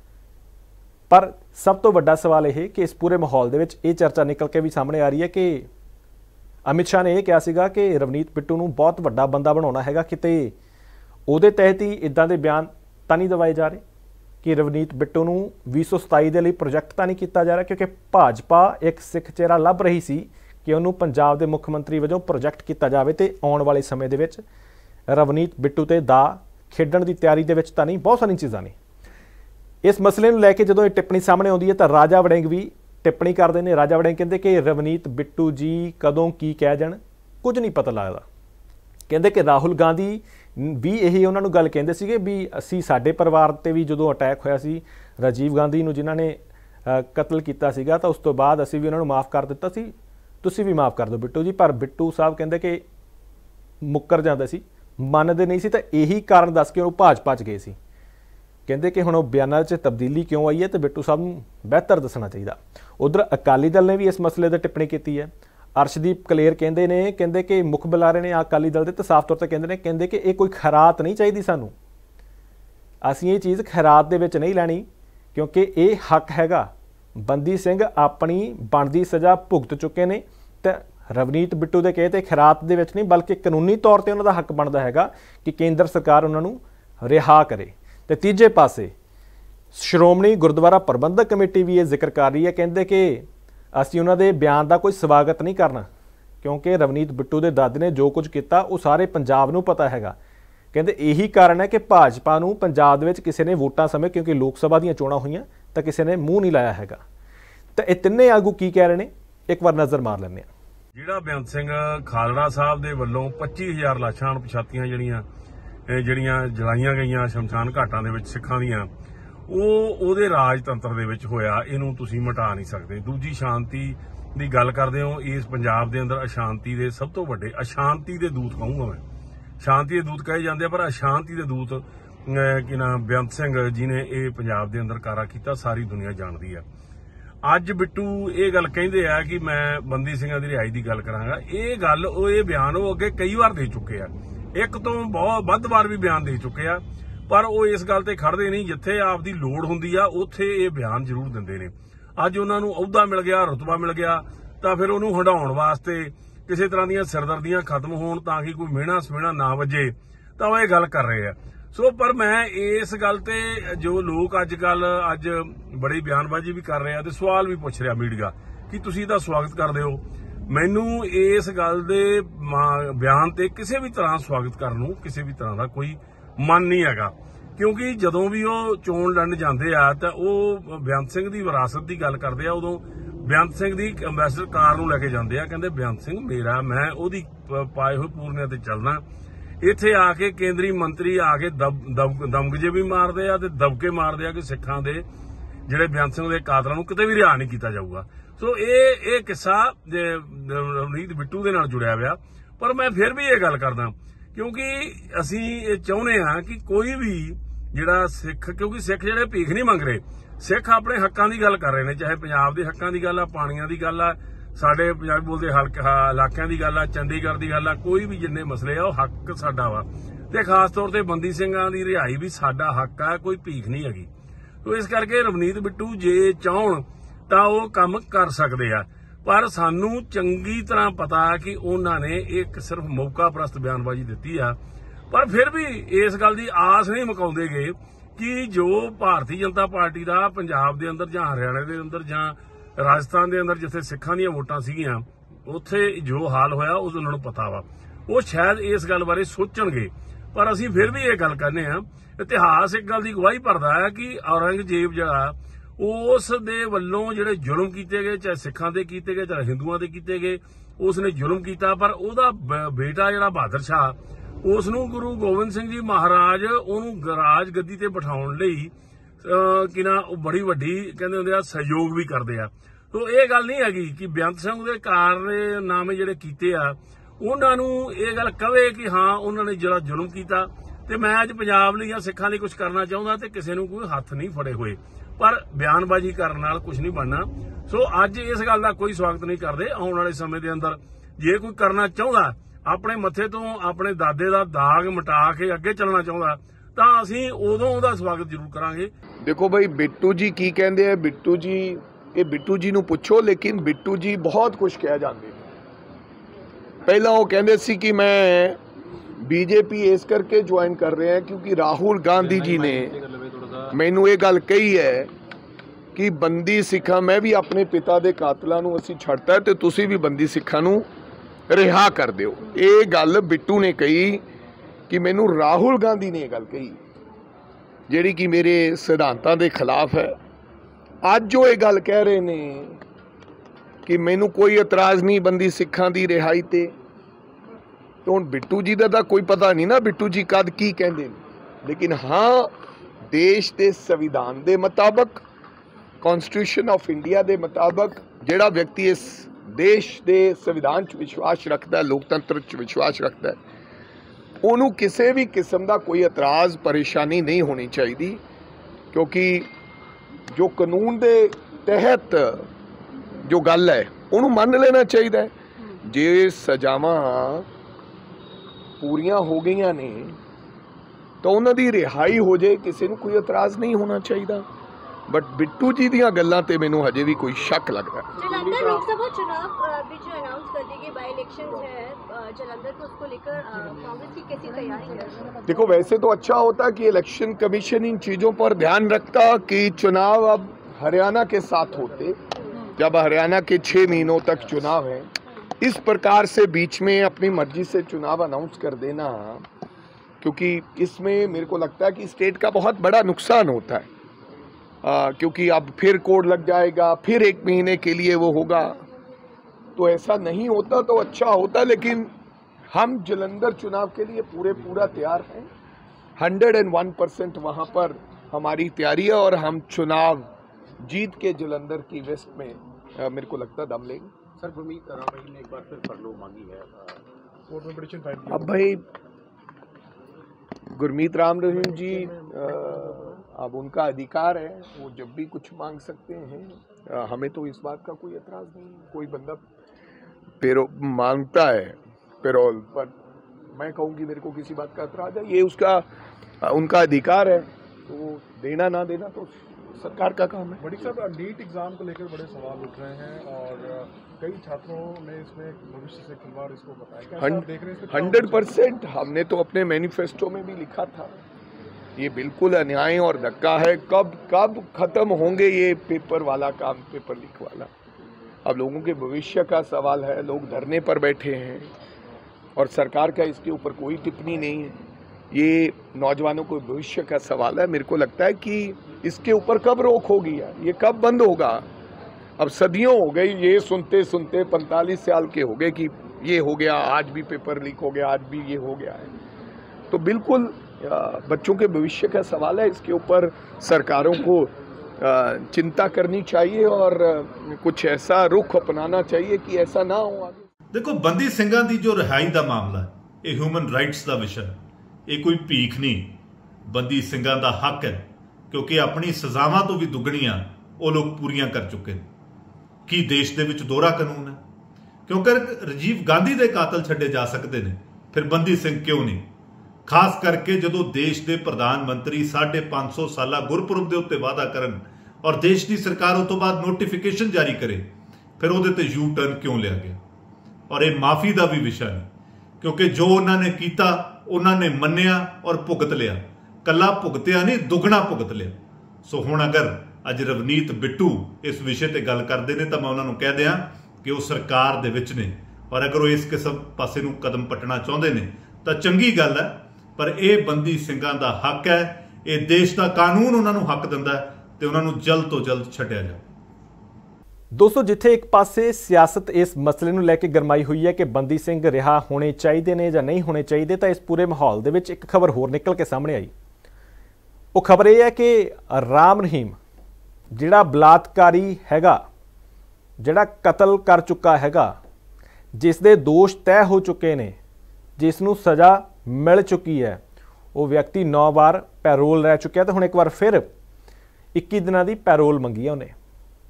ਪਰ ਸਭ ਤੋਂ ਵੱਡਾ ਸਵਾਲ ਇਹ ਕਿ ਇਸ ਪੂਰੇ ਮਾਹੌਲ ਦੇ ਵਿੱਚ ਇਹ ਚਰਚਾ ਨਿਕਲ ਕੇ ਵੀ ਸਾਹਮਣੇ ਆ ਰਹੀ ਹੈ ਕਿ ਅਮਿਤ ਸ਼ਾਹ ਨੇ ਇਹ ਕਿਹਾ ਸੀਗਾ ਕਿ ਰਵਨੀਤ ਬਿੱਟੂ ਨੂੰ ਬਹੁਤ ਵੱਡਾ ਬੰਦਾ ਬਣਾਉਣਾ ਹੈਗਾ। ਕਿਤੇ ਉਹਦੇ ਤਹਿਤ ਹੀ ਇਦਾਂ ਦੇ ਬਿਆਨ ਤਾਂ ਨਹੀਂ ਦਵਾਏ ਜਾ ਰਹੇ ਕਿ ਰਵਨੀਤ ਬਿੱਟੂ ਨੂੰ ਵੀਹ ਸੌ ਸਤਾਈ ਦੇ ਲਈ ਪ੍ਰੋਜੈਕਟ ਤਾਂ ਨਹੀਂ ਕੀਤਾ ਜਾ ਰਿਹਾ, ਕਿਉਂਕਿ ਭਾਜਪਾ ਇੱਕ ਸਿੱਖ ਚਿਹਰਾ ਲੱਭ ਰਹੀ ਸੀ ਕਿ ਉਹਨੂੰ ਪੰਜਾਬ ਦੇ ਮੁੱਖ ਮੰਤਰੀ ਵਜੋਂ ਪ੍ਰੋਜੈਕਟ ਕੀਤਾ ਜਾਵੇ ਤੇ ਆਉਣ ਵਾਲੇ ਸਮੇਂ ਦੇ ਵਿੱਚ ਰਵਨੀਤ ਬਿੱਟੂ ਤੇ ਦਾ ਖੇਡਣ ਦੀ ਤਿਆਰੀ ਦੇ ਵਿੱਚ ਤਾਂ ਨਹੀਂ। ਬਹੁਤ ਸਾਰੀਆਂ ਚੀਜ਼ਾਂ ਨੇ। ਇਸ ਮਸਲੇ ਨੂੰ ਲੈ ਕੇ ਜਦੋਂ ਇਹ ਟਿੱਪਣੀ ਸਾਹਮਣੇ ਆਉਂਦੀ ਹੈ ਤਾਂ ਰਾਜਾ ਵੜਿੰਗ ਵੀ ਟਿੱਪਣੀ ਕਰਦੇ ਨੇ। ਰਾਜਾ ਵੜਿੰਗ ਕਹਿੰਦੇ ਕਿ ਰਵਨੀਤ ਬਿੱਟੂ ਜੀ ਕਦੋਂ ਕੀ ਕਹਿ ਜਾਣ ਕੁਝ ਨਹੀਂ ਪਤਾ ਲੱਗਦਾ। ਕਹਿੰਦੇ ਕਿ ਰਾਹੁਲ ਗਾਂਧੀ ਵੀ ਇਹ ਉਹਨਾਂ ਨੂੰ ਗੱਲ ਕਹਿੰਦੇ ਸੀਗੇ ਵੀ ਅਸੀਂ ਸਾਡੇ ਪਰਿਵਾਰ ਤੇ ਵੀ ਜਦੋਂ ਅਟੈਕ ਹੋਇਆ ਸੀ ਰਾਜੀਵ ਗਾਂਧੀ ਨੂੰ ਜਿਨ੍ਹਾਂ ਨੇ ਕਤਲ ਕੀਤਾ ਸੀਗਾ, ਤਾਂ ਉਸ ਤੋਂ ਬਾਅਦ ਅਸੀਂ ਵੀ ਉਹਨਾਂ ਨੂੰ ਮਾਫ ਕਰ ਦਿੱਤਾ ਸੀ, ਤੁਸੀਂ ਵੀ ਮਾਫ ਕਰ ਦਿਓ ਬਿੱਟੂ ਜੀ। ਪਰ ਬਿੱਟੂ ਸਾਹਿਬ ਕਹਿੰਦੇ ਕਿ ਮੁੱਕਰ ਜਾਂਦੇ ਸੀ, ਮੰਨਦੇ ਨਹੀਂ ਸੀ। ਤਾਂ ਇਹੀ ਕਾਰਨ ਦੱਸ ਕੇ ਉਹ ਭਾਜਪਾ 'ਚ ਗਏ ਸੀ। ਕਹਿੰਦੇ ਕਿ ਹੁਣ ਉਹ ਬਿਆਨਾਂ 'ਚ ਤਬਦੀਲੀ ਕਿਉਂ ਆਈ ਹੈ ਤੇ ਬਿੱਟੂ ਸਾਹਿਬ ਨੂੰ ਬਿਹਤਰ ਦੱਸਣਾ ਚਾਹੀਦਾ। ਉਧਰ ਅਕਾਲੀ ਦਲ ਨੇ ਵੀ ਇਸ ਮਸਲੇ 'ਤੇ ਟਿੱਪਣੀ ਕੀਤੀ ਹੈ। अर्शदीप कलेर कहते ने कहते कि मुख बुलारे ने अकाली दल के तो साफ तौर पर कहते हैं कहते कि ये कोई खैरात नहीं चाहिए सानू, असीं ये चीज़ खैरात दे विच नहीं लैनी क्योंकि ये हक हैगा। बंदी सिंह अपनी बनदी सज़ा भुगत चुके ने तो रवनीत बिट्टू के कहते खैरात दे विच नहीं बल्कि कानूनी तौर पर उन्होंने हक बनता हैगा कि केंद्र सरकार उन्होंने रिहा करे। तो तीजे पासे श्रोमणी गुरुद्वारा प्रबंधक कमेटी भी ये जिक्र कर रही है, कहते कि असीं उन्हां दे बयान का कोई स्वागत नहीं करना क्योंकि रवनीत बिट्टू के दादे ने जो कुछ किया वो सारे पंजाब नूं पता हैगा। कहते यही कारण है कि भाजपा नूं पंजाब दे विच किसी ने वोटां समय क्योंकि लोक सभा दीयां चोणां होईयां तो किसी ने मूँह नहीं लाया हैगा। तो ये तिन्ने आगू की कह रहे हैं, एक बार नज़र मार लैंदे हां। ਜਿਹੜਾ ਬੇਅੰਤ ਸਿੰਘ ਖਾਲੜਾ ਸਾਹਿਬ ਦੇ ਵੱਲੋਂ पच्ची हज़ार ਲਾਸ਼ਾਂ ਪਛਾਤੀਆਂ ਜਿਹੜੀਆਂ ਜਿਹੜੀਆਂ ਜਲਾਈਆਂ ਗਈਆਂ ਸ਼ਮਸ਼ਾਨ ਘਾਟਾਂ ਦੇ ਵਿੱਚ ਸਿੱਖਾਂ ਦੀਆਂ, ਉਹ ਉਹਦੇ ਰਾਜਤੰਤਰ ਦੇ ਵਿੱਚ ਹੋਇਆ, ਇਹਨੂੰ ਤੁਸੀਂ ਮਿਟਾ ਨਹੀਂ ਸਕਦੇ। ਦੂਜੀ ਸ਼ਾਂਤੀ ਦੀ ਗੱਲ ਕਰਦੇ ਹੋ, ਇਸ ਪੰਜਾਬ ਦੇ ਅੰਦਰ ਅਸ਼ਾਂਤੀ ਦੇ ਸਭ ਤੋਂ ਵੱਡੇ ਅਸ਼ਾਂਤੀ ਦੇ ਦੂਤ ਕਹੂੰਗਾ ਮੈਂ, ਸ਼ਾਂਤੀ ਦੇ ਦੂਤ ਕਹੇ ਜਾਂਦੇ ਆ ਪਰ ਅਸ਼ਾਂਤੀ ਦੇ ਦੂਤ ਕਿ ਨਾ ਬੇਅੰਤ ਸਿੰਘ ਜੀ ਨੇ ਇਹ ਪੰਜਾਬ ਦੇ ਅੰਦਰ ਕਾਰਾ ਕੀਤਾ, ਸਾਰੀ ਦੁਨੀਆ ਜਾਣਦੀ ਆ। ਅੱਜ ਬਿੱਟੂ ਇਹ ਗੱਲ ਕਹਿੰਦੇ ਆ ਕਿ ਮੈਂ ਬੰਦੀ ਸਿੰਘਾਂ ਦੀ ਰਿਹਾਈ ਦੀ ਗੱਲ ਕਰਾਂਗਾ, ਇਹ ਗੱਲ ਉਹ ਇਹ ਬਿਆਨ ਉਹ ਅੱਗੇ ਕਈ ਵਾਰ ਦੇ ਚੁੱਕੇ ਆ, ਇੱਕ ਤੋਂ ਬਹੁਤ ਵੱਧ ਵਾਰ ਵੀ ਬਿਆਨ ਦੇ ਚੁੱਕੇ ਆ, ਪਰ ਉਹ ਇਸ ਗੱਲ ਤੇ ਖੜਦੇ ਨਹੀਂ। ਜਿੱਥੇ ਆਪ ਦੀ ਲੋੜ ਹੁੰਦੀ ਆ ਉੱਥੇ ਇਹ ਬਿਆਨ ਜ਼ਰੂਰ ਦਿੰਦੇ ਨੇ। ਅੱਜ ਉਹਨਾਂ ਨੂੰ ਅਹੁਦਾ ਮਿਲ ਗਿਆ, ਰੁਤਬਾ ਮਿਲ ਗਿਆ, ਤਾਂ ਫਿਰ ਉਹਨੂੰ ਹਟਾਉਣ ਵਾਸਤੇ ਕਿਸੇ ਤਰ੍ਹਾਂ ਦੀਆਂ ਸਿਰਦਰਦੀਆਂ ਖਤਮ ਹੋਣ ਤਾਂ ਕਿ ਕੋਈ ਮਿਹਣਾ ਸਮੇਣਾ ਨਾ ਵੱਜੇ ਤਾਂ ਉਹ ਇਹ ਗੱਲ ਕਰ ਰਹੇ ਆ। ਸੋ ਪਰ ਮੈਂ ਇਸ ਗੱਲ ਤੇ ਜੋ ਲੋਕ ਅੱਜ ਕੱਲ ਅੱਜ ਬੜੀ ਬਿਆਨਬਾਜ਼ੀ ਵੀ ਕਰ ਰਹੇ ਆ ਤੇ ਸਵਾਲ ਵੀ ਪੁੱਛ ਰਿਹਾ ਮੀਡੀਆ ਕਿ ਤੁਸੀਂ ਇਹਦਾ ਸਵਾਗਤ ਕਰਦੇ ਹੋ, ਮੈਨੂੰ ਇਸ ਗੱਲ ਦੇ ਬਿਆਨ ਤੇ ਕਿਸੇ ਵੀ ਤਰ੍ਹਾਂ ਸਵਾਗਤ ਕਰਨ ਨੂੰ ਕਿਸੇ ਵੀ ਤਰ੍ਹਾਂ ਦਾ ਕੋਈ ਮਨ ਨਹੀਂ ਹੈਗਾ, ਕਿਉਂਕਿ ਜਦੋਂ ਵੀ ਉਹ ਚੋਣ ਲੜਨ ਜਾਂਦੇ ਆ ਤਾਂ ਉਹ ਬੇਅੰਤ ਸਿੰਘ ਦੀ ਵਿਰਾਸਤ ਦੀ ਗੱਲ ਕਰਦੇ ਆ, ਉਦੋਂ ਬੇਅੰਤ ਸਿੰਘ ਦੀ ਅੰਬੈਸਡਰ ਕਾਰ ਨੂੰ ਲੈ ਕੇ ਜਾਂਦੇ ਆ, ਕਹਿੰਦੇ ਬੇਅੰਤ ਸਿੰਘ ਮੇਰਾ, ਮੈਂ ਉਹਦੀ ਪਾਏ ਹੋਏ ਪੂਰਨਿਆਂ ਤੇ ਚੱਲਣਾ। ਇੱਥੇ ਆ ਕੇ ਕੇਂਦਰੀ ਮੰਤਰੀ ਆ ਕੇ ਦਮਗਜੇ ਵੀ ਮਾਰਦੇ ਆ ਤੇ ਦਬਕੇ ਮਾਰਦੇ ਆ ਕਿ ਸਿੱਖਾਂ ਦੇ ਜਿਹੜੇ ਬੇਅੰਤ ਸਿੰਘ ਦੇ ਕਾਤਲਾਂ ਨੂੰ ਕਿਤੇ ਵੀ ਰਿਹਾ ਨਹੀਂ ਕੀਤਾ ਜਾਊਗਾ। ਸੋ ਇਹ ਇਹ ਕਿੱਸਾ ਰਵਨੀਤ ਬਿੱਟੂ ਦੇ ਨਾਲ ਜੁੜਿਆ ਹੋਇਆ, ਪਰ ਮੈਂ ਫਿਰ ਵੀ ਇਹ ਗੱਲ ਕਰਦਾ ਕਿਉਂਕਿ ਅਸੀਂ ਇਹ ਚਾਹੁੰਦੇ ਹਾਂ ਕਿ ਕੋਈ ਵੀ ਜਿਹੜਾ ਸਿੱਖ, ਕਿਉਂਕਿ ਸਿੱਖ ਜਿਹੜੇ ਭੀਖ ਨਹੀਂ ਮੰਗ ਰਹੇ, ਸਿੱਖ ਆਪਣੇ ਹੱਕਾਂ ਦੀ ਗੱਲ ਕਰ ਰਹੇ ਨੇ, ਚਾਹੇ ਪੰਜਾਬ ਦੇ ਹੱਕਾਂ ਦੀ ਗੱਲ ਆ, ਪਾਣੀਆਂ ਦੀ ਗੱਲ ਆ, ਸਾਡੇ ਪੰਜਾਬੀ ਬੋਲਦੇ ਹਲਕਾ ਇਲਾਕਿਆਂ ਦੀ ਗੱਲ ਆ, ਚੰਡੀਗੜ੍ਹ ਦੀ ਗੱਲ ਆ, ਕੋਈ ਵੀ ਜਿੰਨੇ ਮਸਲੇ ਆ ਉਹ ਹੱਕ ਸਾਡਾ ਵਾ ਤੇ ਖਾਸ ਤੌਰ ਤੇ ਬੰਦੀ ਸਿੰਘਾਂ ਦੀ ਰਿਹਾਈ ਵੀ ਸਾਡਾ ਹੱਕ ਆ, ਕੋਈ ਭੀਖ ਨਹੀਂ ਹੈਗੀ। ਤੋ ਇਸ ਕਰਕੇ ਰਵਨੀਤ ਬਿੱਟੂ ਜੇ ਚਾਹਣ ਤਾਂ ਉਹ ਕੰਮ ਕਰ ਸਕਦੇ ਆ, ਪਰ ਸਾਨੂੰ ਚੰਗੀ ਤਰ੍ਹਾਂ ਪਤਾ ਕਿ ਉਹਨਾਂ ਨੇ ਇੱਕ ਸਿਰਫ ਮੌਕਾ ਪ੍ਰਸਤ ਬਿਆਨਬਾਜ਼ੀ ਦਿੱਤੀ ਆ, ਪਰ ਫਿਰ ਵੀ ਇਸ ਗੱਲ ਦੀ ਆਸ ਨਹੀਂ ਮੁਕਾਉਂਦੇ ਗਏ ਕਿ ਜੋ ਭਾਰਤੀ ਜਨਤਾ ਪਾਰਟੀ ਦਾ ਪੰਜਾਬ ਦੇ ਅੰਦਰ ਜਾਂ ਹਰਿਆਣਾ ਦੇ ਅੰਦਰ ਜਾਂ ਰਾਜਸਥਾਨ ਦੇ ਅੰਦਰ ਜਿੱਥੇ ਸਿੱਖਾਂ ਦੀਆਂ ਵੋਟਾਂ ਸੀਗੀਆਂ ਉੱਥੇ ਜੋ ਹਾਲ ਹੋਇਆ ਉਸ ਉਹਨਾਂ ਨੂੰ ਪਤਾ ਵਾ, ਉਹ ਸ਼ਾਇਦ ਇਸ ਗੱਲ ਬਾਰੇ ਸੋਚਣਗੇ। ਪਰ ਅਸੀਂ ਫਿਰ ਵੀ ਇਹ ਗੱਲ ਕਹਿੰਦੇ ਆ, ਇਤਿਹਾਸ ਇੱਕ ਗੱਲ ਦੀ ਗਵਾਹੀ ਭਰਦਾ ਹੈ ਕਿ ਔਰੰਗਜ਼ੇਬ ਜਿਹੜਾ ਉਸ ਦੇ ਵੱਲੋਂ ਜਿਹੜੇ ਜ਼ੁਲਮ ਕੀਤੇ ਗਏ, ਚਾਹੇ ਸਿੱਖਾਂ ਦੇ ਕੀਤੇ ਗਏ ਚਾਹੇ ਹਿੰਦੂਆਂ ਦੇ ਕੀਤੇ ਗਏ, ਉਸ ਨੇ ਜ਼ੁਲਮ ਕੀਤਾ, ਪਰ ਉਹਦਾ ਬੇਟਾ ਜਿਹੜਾ ਬਹਾਦਰ ਸ਼ਾਹ, ਉਸ ਨੂੰ ਗੁਰੂ ਗੋਬਿੰਦ ਸਿੰਘ ਜੀ ਮਹਾਰਾਜ ਉਹਨੂੰ ਰਾਜ ਗੱਦੀ ਤੇ ਬਿਠਾਉਣ ਲਈ ਕਿ ਨਾ ਉਹ ਬੜੀ ਵੱਡੀ ਕਹਿੰਦੇ ਹੁੰਦੇ ਆ ਸਹਿਯੋਗ ਵੀ ਕਰਦੇ ਆ। ਤੋ ਇਹ ਗੱਲ ਨਹੀਂ ਹੈਗੀ ਕਿ ਬੇਅੰਤ ਸਿੰਘ ਦੇ ਕਾਰਨਾਮੇ ਜਿਹੜੇ ਕੀਤੇ ਆ ਉਹਨਾਂ ਨੂੰ ਇਹ ਗੱਲ ਕਵੇ ਕਿ ਹਾਂ ਉਹਨਾਂ ਨੇ ਜਿਹੜਾ ਜ਼ੁਲਮ ਕੀਤਾ ਤੇ ਮੈਂ ਅੱਜ ਪੰਜਾਬ ਲਈ ਜਾਂ ਸਿੱਖਾਂ ਲਈ ਕੁਝ ਕਰਨਾ ਚਾਹੁੰਦਾ ਤੇ ਕਿਸੇ ਨੂੰ ਕੋਈ ਹੱਥ ਨਹੀਂ ਫੜੇ ਹੋਏ, ਪਰ ਬਿਆਨਬਾਜ਼ੀ ਕਰਨ ਨਾਲ ਕੁਝ ਨਹੀਂ ਬਣਨਾ। ਸੋ ਅੱਜ ਇਸ ਗੱਲ ਦਾ ਕੋਈ ਸਵਾਗਤ ਨਹੀਂ ਕਰਦੇ। ਆਉਣ ਵਾਲੇ ਸਮੇਂ ਦੇ ਅੰਦਰ ਜੇ ਕੋਈ ਕਰਨਾ ਚਾਹੁੰਦਾ, ਆਪਣੇ ਮੱਥੇ ਤੋਂ ਆਪਣੇ ਦਾਦੇ ਦਾ ਦਾਗ ਮਿਟਾ ਕੇ ਅੱਗੇ ਚੱਲਣਾ ਚਾਹੁੰਦਾ, ਤਾਂ ਅਸੀਂ ਉਦੋਂ ਉਹਦਾ ਸਵਾਗਤ ਜ਼ਰੂਰ ਕਰਾਂਗੇ। देखो भाई बिट्टू जी की कहते हैं, बिट्टू जी ये बिट्टू जी नूं पुछो, लेकिन बिट्टू जी बहुत कुछ कह जाते। पहला वो कहते सी कि मैं बीजेपी इस करके ज्वाइन कर रहे हैं क्योंकि राहुल गांधी जी ने मैनू ये गल कही है कि बंदी सिखा, मैं भी अपने पिता के कातलों नूं असीं छड्डता है तो तुसीं भी बंदी सिखा नूं रिहा कर दिओ। ये गल बिट्टू ने कही कि मैनू राहुल गांधी ने गल कही ਜਿਹੜੀ ਕਿ ਮੇਰੇ ਸਿਧਾਂਤਾਂ ਦੇ ਖਿਲਾਫ ਹੈ। ਅੱਜ ਜੋ ਇਹ ਗੱਲ ਕਹਿ ਰਹੇ ਨੇ ਕਿ ਮੈਨੂੰ ਕੋਈ ਇਤਰਾਜ਼ ਨਹੀਂ ਬੰਦੀ ਸਿੱਖਾਂ ਦੀ ਰਿਹਾਈ ਤੇ, ਤੇ ਹੁਣ ਬਿੱਟੂ ਜੀ ਦਾ ਤਾਂ ਕੋਈ ਪਤਾ ਨਹੀਂ ਨਾ ਬਿੱਟੂ ਜੀ ਕਦ ਕੀ ਕਹਿੰਦੇ ਨੇ, ਲੇਕਿਨ ਹਾਂ ਦੇਸ਼ ਦੇ ਸੰਵਿਧਾਨ ਦੇ ਮੁਤਾਬਕ, ਕਨਸਟੀਟਿਊਸ਼ਨ ਆਫ ਇੰਡੀਆ ਦੇ ਮੁਤਾਬਕ ਜਿਹੜਾ ਵਿਅਕਤੀ ਇਸ ਦੇਸ਼ ਦੇ ਸੰਵਿਧਾਨ 'ਚ ਵਿਸ਼ਵਾਸ ਰੱਖਦਾ, ਲੋਕਤੰਤਰ 'ਚ ਵਿਸ਼ਵਾਸ ਰੱਖਦਾ, ਉਹਨੂੰ ਕਿਸੇ ਵੀ ਕਿਸਮ ਦਾ ਕੋਈ ਇਤਰਾਜ਼ ਪਰੇਸ਼ਾਨੀ ਨਹੀਂ ਹੋਣੀ ਚਾਹੀਦੀ, ਕਿਉਂਕਿ ਜੋ ਕਾਨੂੰਨ ਦੇ ਤਹਿਤ ਜੋ ਗੱਲ ਹੈ ਉਹਨੂੰ ਮੰਨ ਲੈਣਾ ਚਾਹੀਦਾ ਹੈ। जे सजावां पूरियां हो गई ने तो उन्हां दी रिहाई हो जाए, किसी नूं कोई इतराज़ नहीं होना चाहिए। बट बिट्टू जी ਦੀਆਂ ਗੱਲਾਂ ਤੇ ਮੈਨੂੰ ਹਜੇ ਵੀ ਕੋਈ ਸ਼ੱਕ ਲੱਗਦਾ है। जलंधर लोकसभा चुनाव भी जो अनाउंस कर दी गई बाई इलेक्शन है जलंधर को, उसको लेकर कांग्रेस की कैसी तैयारी है? देखो, वैसे तो अच्छा होता कि इलेक्शन कमीशन इन चीज़ों पर ध्यान रखता कि चुनाव अब हरियाणा के साथ होते, जब हरियाणा के छः महीनों तक चुनाव है, इस प्रकार से बीच में अपनी मर्जी से चुनाव अनाउंस कर देना, क्योंकि इसमें मेरे को लगता है कि स्टेट का बहुत बड़ा नुकसान होता है। आ, क्योंकि अब फिर कोड लग जाएगा, फिर एक महीने के लिए वो होगा, तो ऐसा नहीं होता तो अच्छा होता। लेकिन हम जलंधर चुनाव के लिए पूरे पूरा तैयार हैं, हंड्रेड एंड वन परसेंट वहाँ पर हमारी तैयारी है और हम चुनाव जीत के जलंधर की वेस्ट में आ, मेरे को लगता दम लेंगे। सर, गुरमीत राम रहीम ने एक बार फिर फरलो मांगी है, कोर्ट में पिटीशन फाइल की। अब भाई गुरमीत राम रहीम जी आ, अब उनका अधिकार है, वो जब भी कुछ मांग सकते हैं। आ, हमें तो इस बात का कोई एतराज़ नहीं। कोई बंदा पेरो मांगता है पेरोल पर, मैं कहूँगी मेरे को किसी बात का एतराज़ है, ये उसका आ, उनका अधिकार है, तो देना ना देना तो सरकार का काम है। बड़ी साहब, नीट एग्जाम को लेकर बड़े सवाल उठ रहे हैं और कई छात्रों ने इसमें भविष्य से खिलवाड़ इसको बताया, क्या आप देख रहे हैं? हंड्रेड परसेंट हमने तो अपने मैनिफेस्टो में भी लिखा था, ये बिल्कुल अन्याय और धक्का है। कब कब खत्म होंगे ये पेपर वाला काम, पेपर लीक वाला? अब लोगों के भविष्य का सवाल है, लोग धरने पर बैठे हैं और सरकार का इसके ऊपर कोई टिप्पणी नहीं है। ये नौजवानों को भविष्य का सवाल है। मेरे को लगता है कि इसके ऊपर कब रोक होगी यार, ये कब बंद होगा? अब सदियों हो गई ये सुनते सुनते, पैंतालीस साल के हो गए कि ये हो गया, आज भी पेपर लीक हो गया, आज भी ये हो गया है। तो बिल्कुल बच्चों के भविष्य का सवाल है, इसके ऊपर सरकारों को चिंता करनी चाहिए और कुछ ऐसा रुख अपनाना चाहिए कि ऐसा ना हो आगे। देखो, बंदी ਸਿੰਘਾਂ ਦੀ जो रिहाई का मामला है, ये ह्यूमन राइट्स का विषय, ये कोई भीख नहीं, बंदी ਸਿੰਘਾਂ ਦਾ हक है, क्योंकि अपनी सजावां तो भी दुगणियां वो लोग पूरियां कर चुके हैं। की देश दे विच दोहरा कानून है? क्योंकि राजीव गांधी के कातल छड्डे जा सकते हैं, फिर बंदी ਸਿੰਘ क्यों नहीं? खास करके जो देश के प्रधानमंत्री साढ़े पांच सौ साल गुरपुरब के उत्ते वादा करन और देश की सरकार उस तो बाद नोटिफिकेशन जारी करे, फिर वो यू टर्न क्यों लिया गया? और ये माफ़ी का भी विषय नहीं, क्योंकि जो उन्होंने किया उन्होंने मन्निया और भुगत लिया, कला भुगतिया नहीं, दुगना भुगत लिया। सो हुण अगर अज रवनीत बिट्टू इस विषय पर गल करते हैं तो मैं उन्होंने कह दिया कि वो सरकार दे विच ने, और अगर वो इस किस्म पासे नूं कदम पट्टना चाहते हैं तो चंगी गल है, पर यह बंदी ਸਿੰਘਾਂ ਦਾ हक है, ये देश का कानून उन्होंने हक दिंदा है, तो उन्होंने जल्द तो जल्द छड्डिया जाए। दोस्तों, जिथे एक पासे सियासत इस मसले ਨੂੰ ਲੈ ਕੇ ਗਰਮਾਈ ਹੋਈ ਹੈ कि बंदी ਸਿੰਘ ਰਿਹਾ होने चाहिए ने ਜਾਂ नहीं होने चाहिए, तो इस पूरे माहौल ਦੇ ਵਿੱਚ एक खबर होर निकल के सामने आई। वो खबर यह है कि राम रहीम ਜਿਹੜਾ ਬਲਾਤਕਾਰੀ हैगा, ਜਿਹੜਾ कतल कर चुका हैगा, जिस दे दोष तय हो चुके ने, जिसनों सज़ा मिल चुकी है, वो व्यक्ति नौ बार पैरोल रह चुका है, तो हुण एक बार फिर इक्की दिनों की पैरोल मंगी है उन्हें।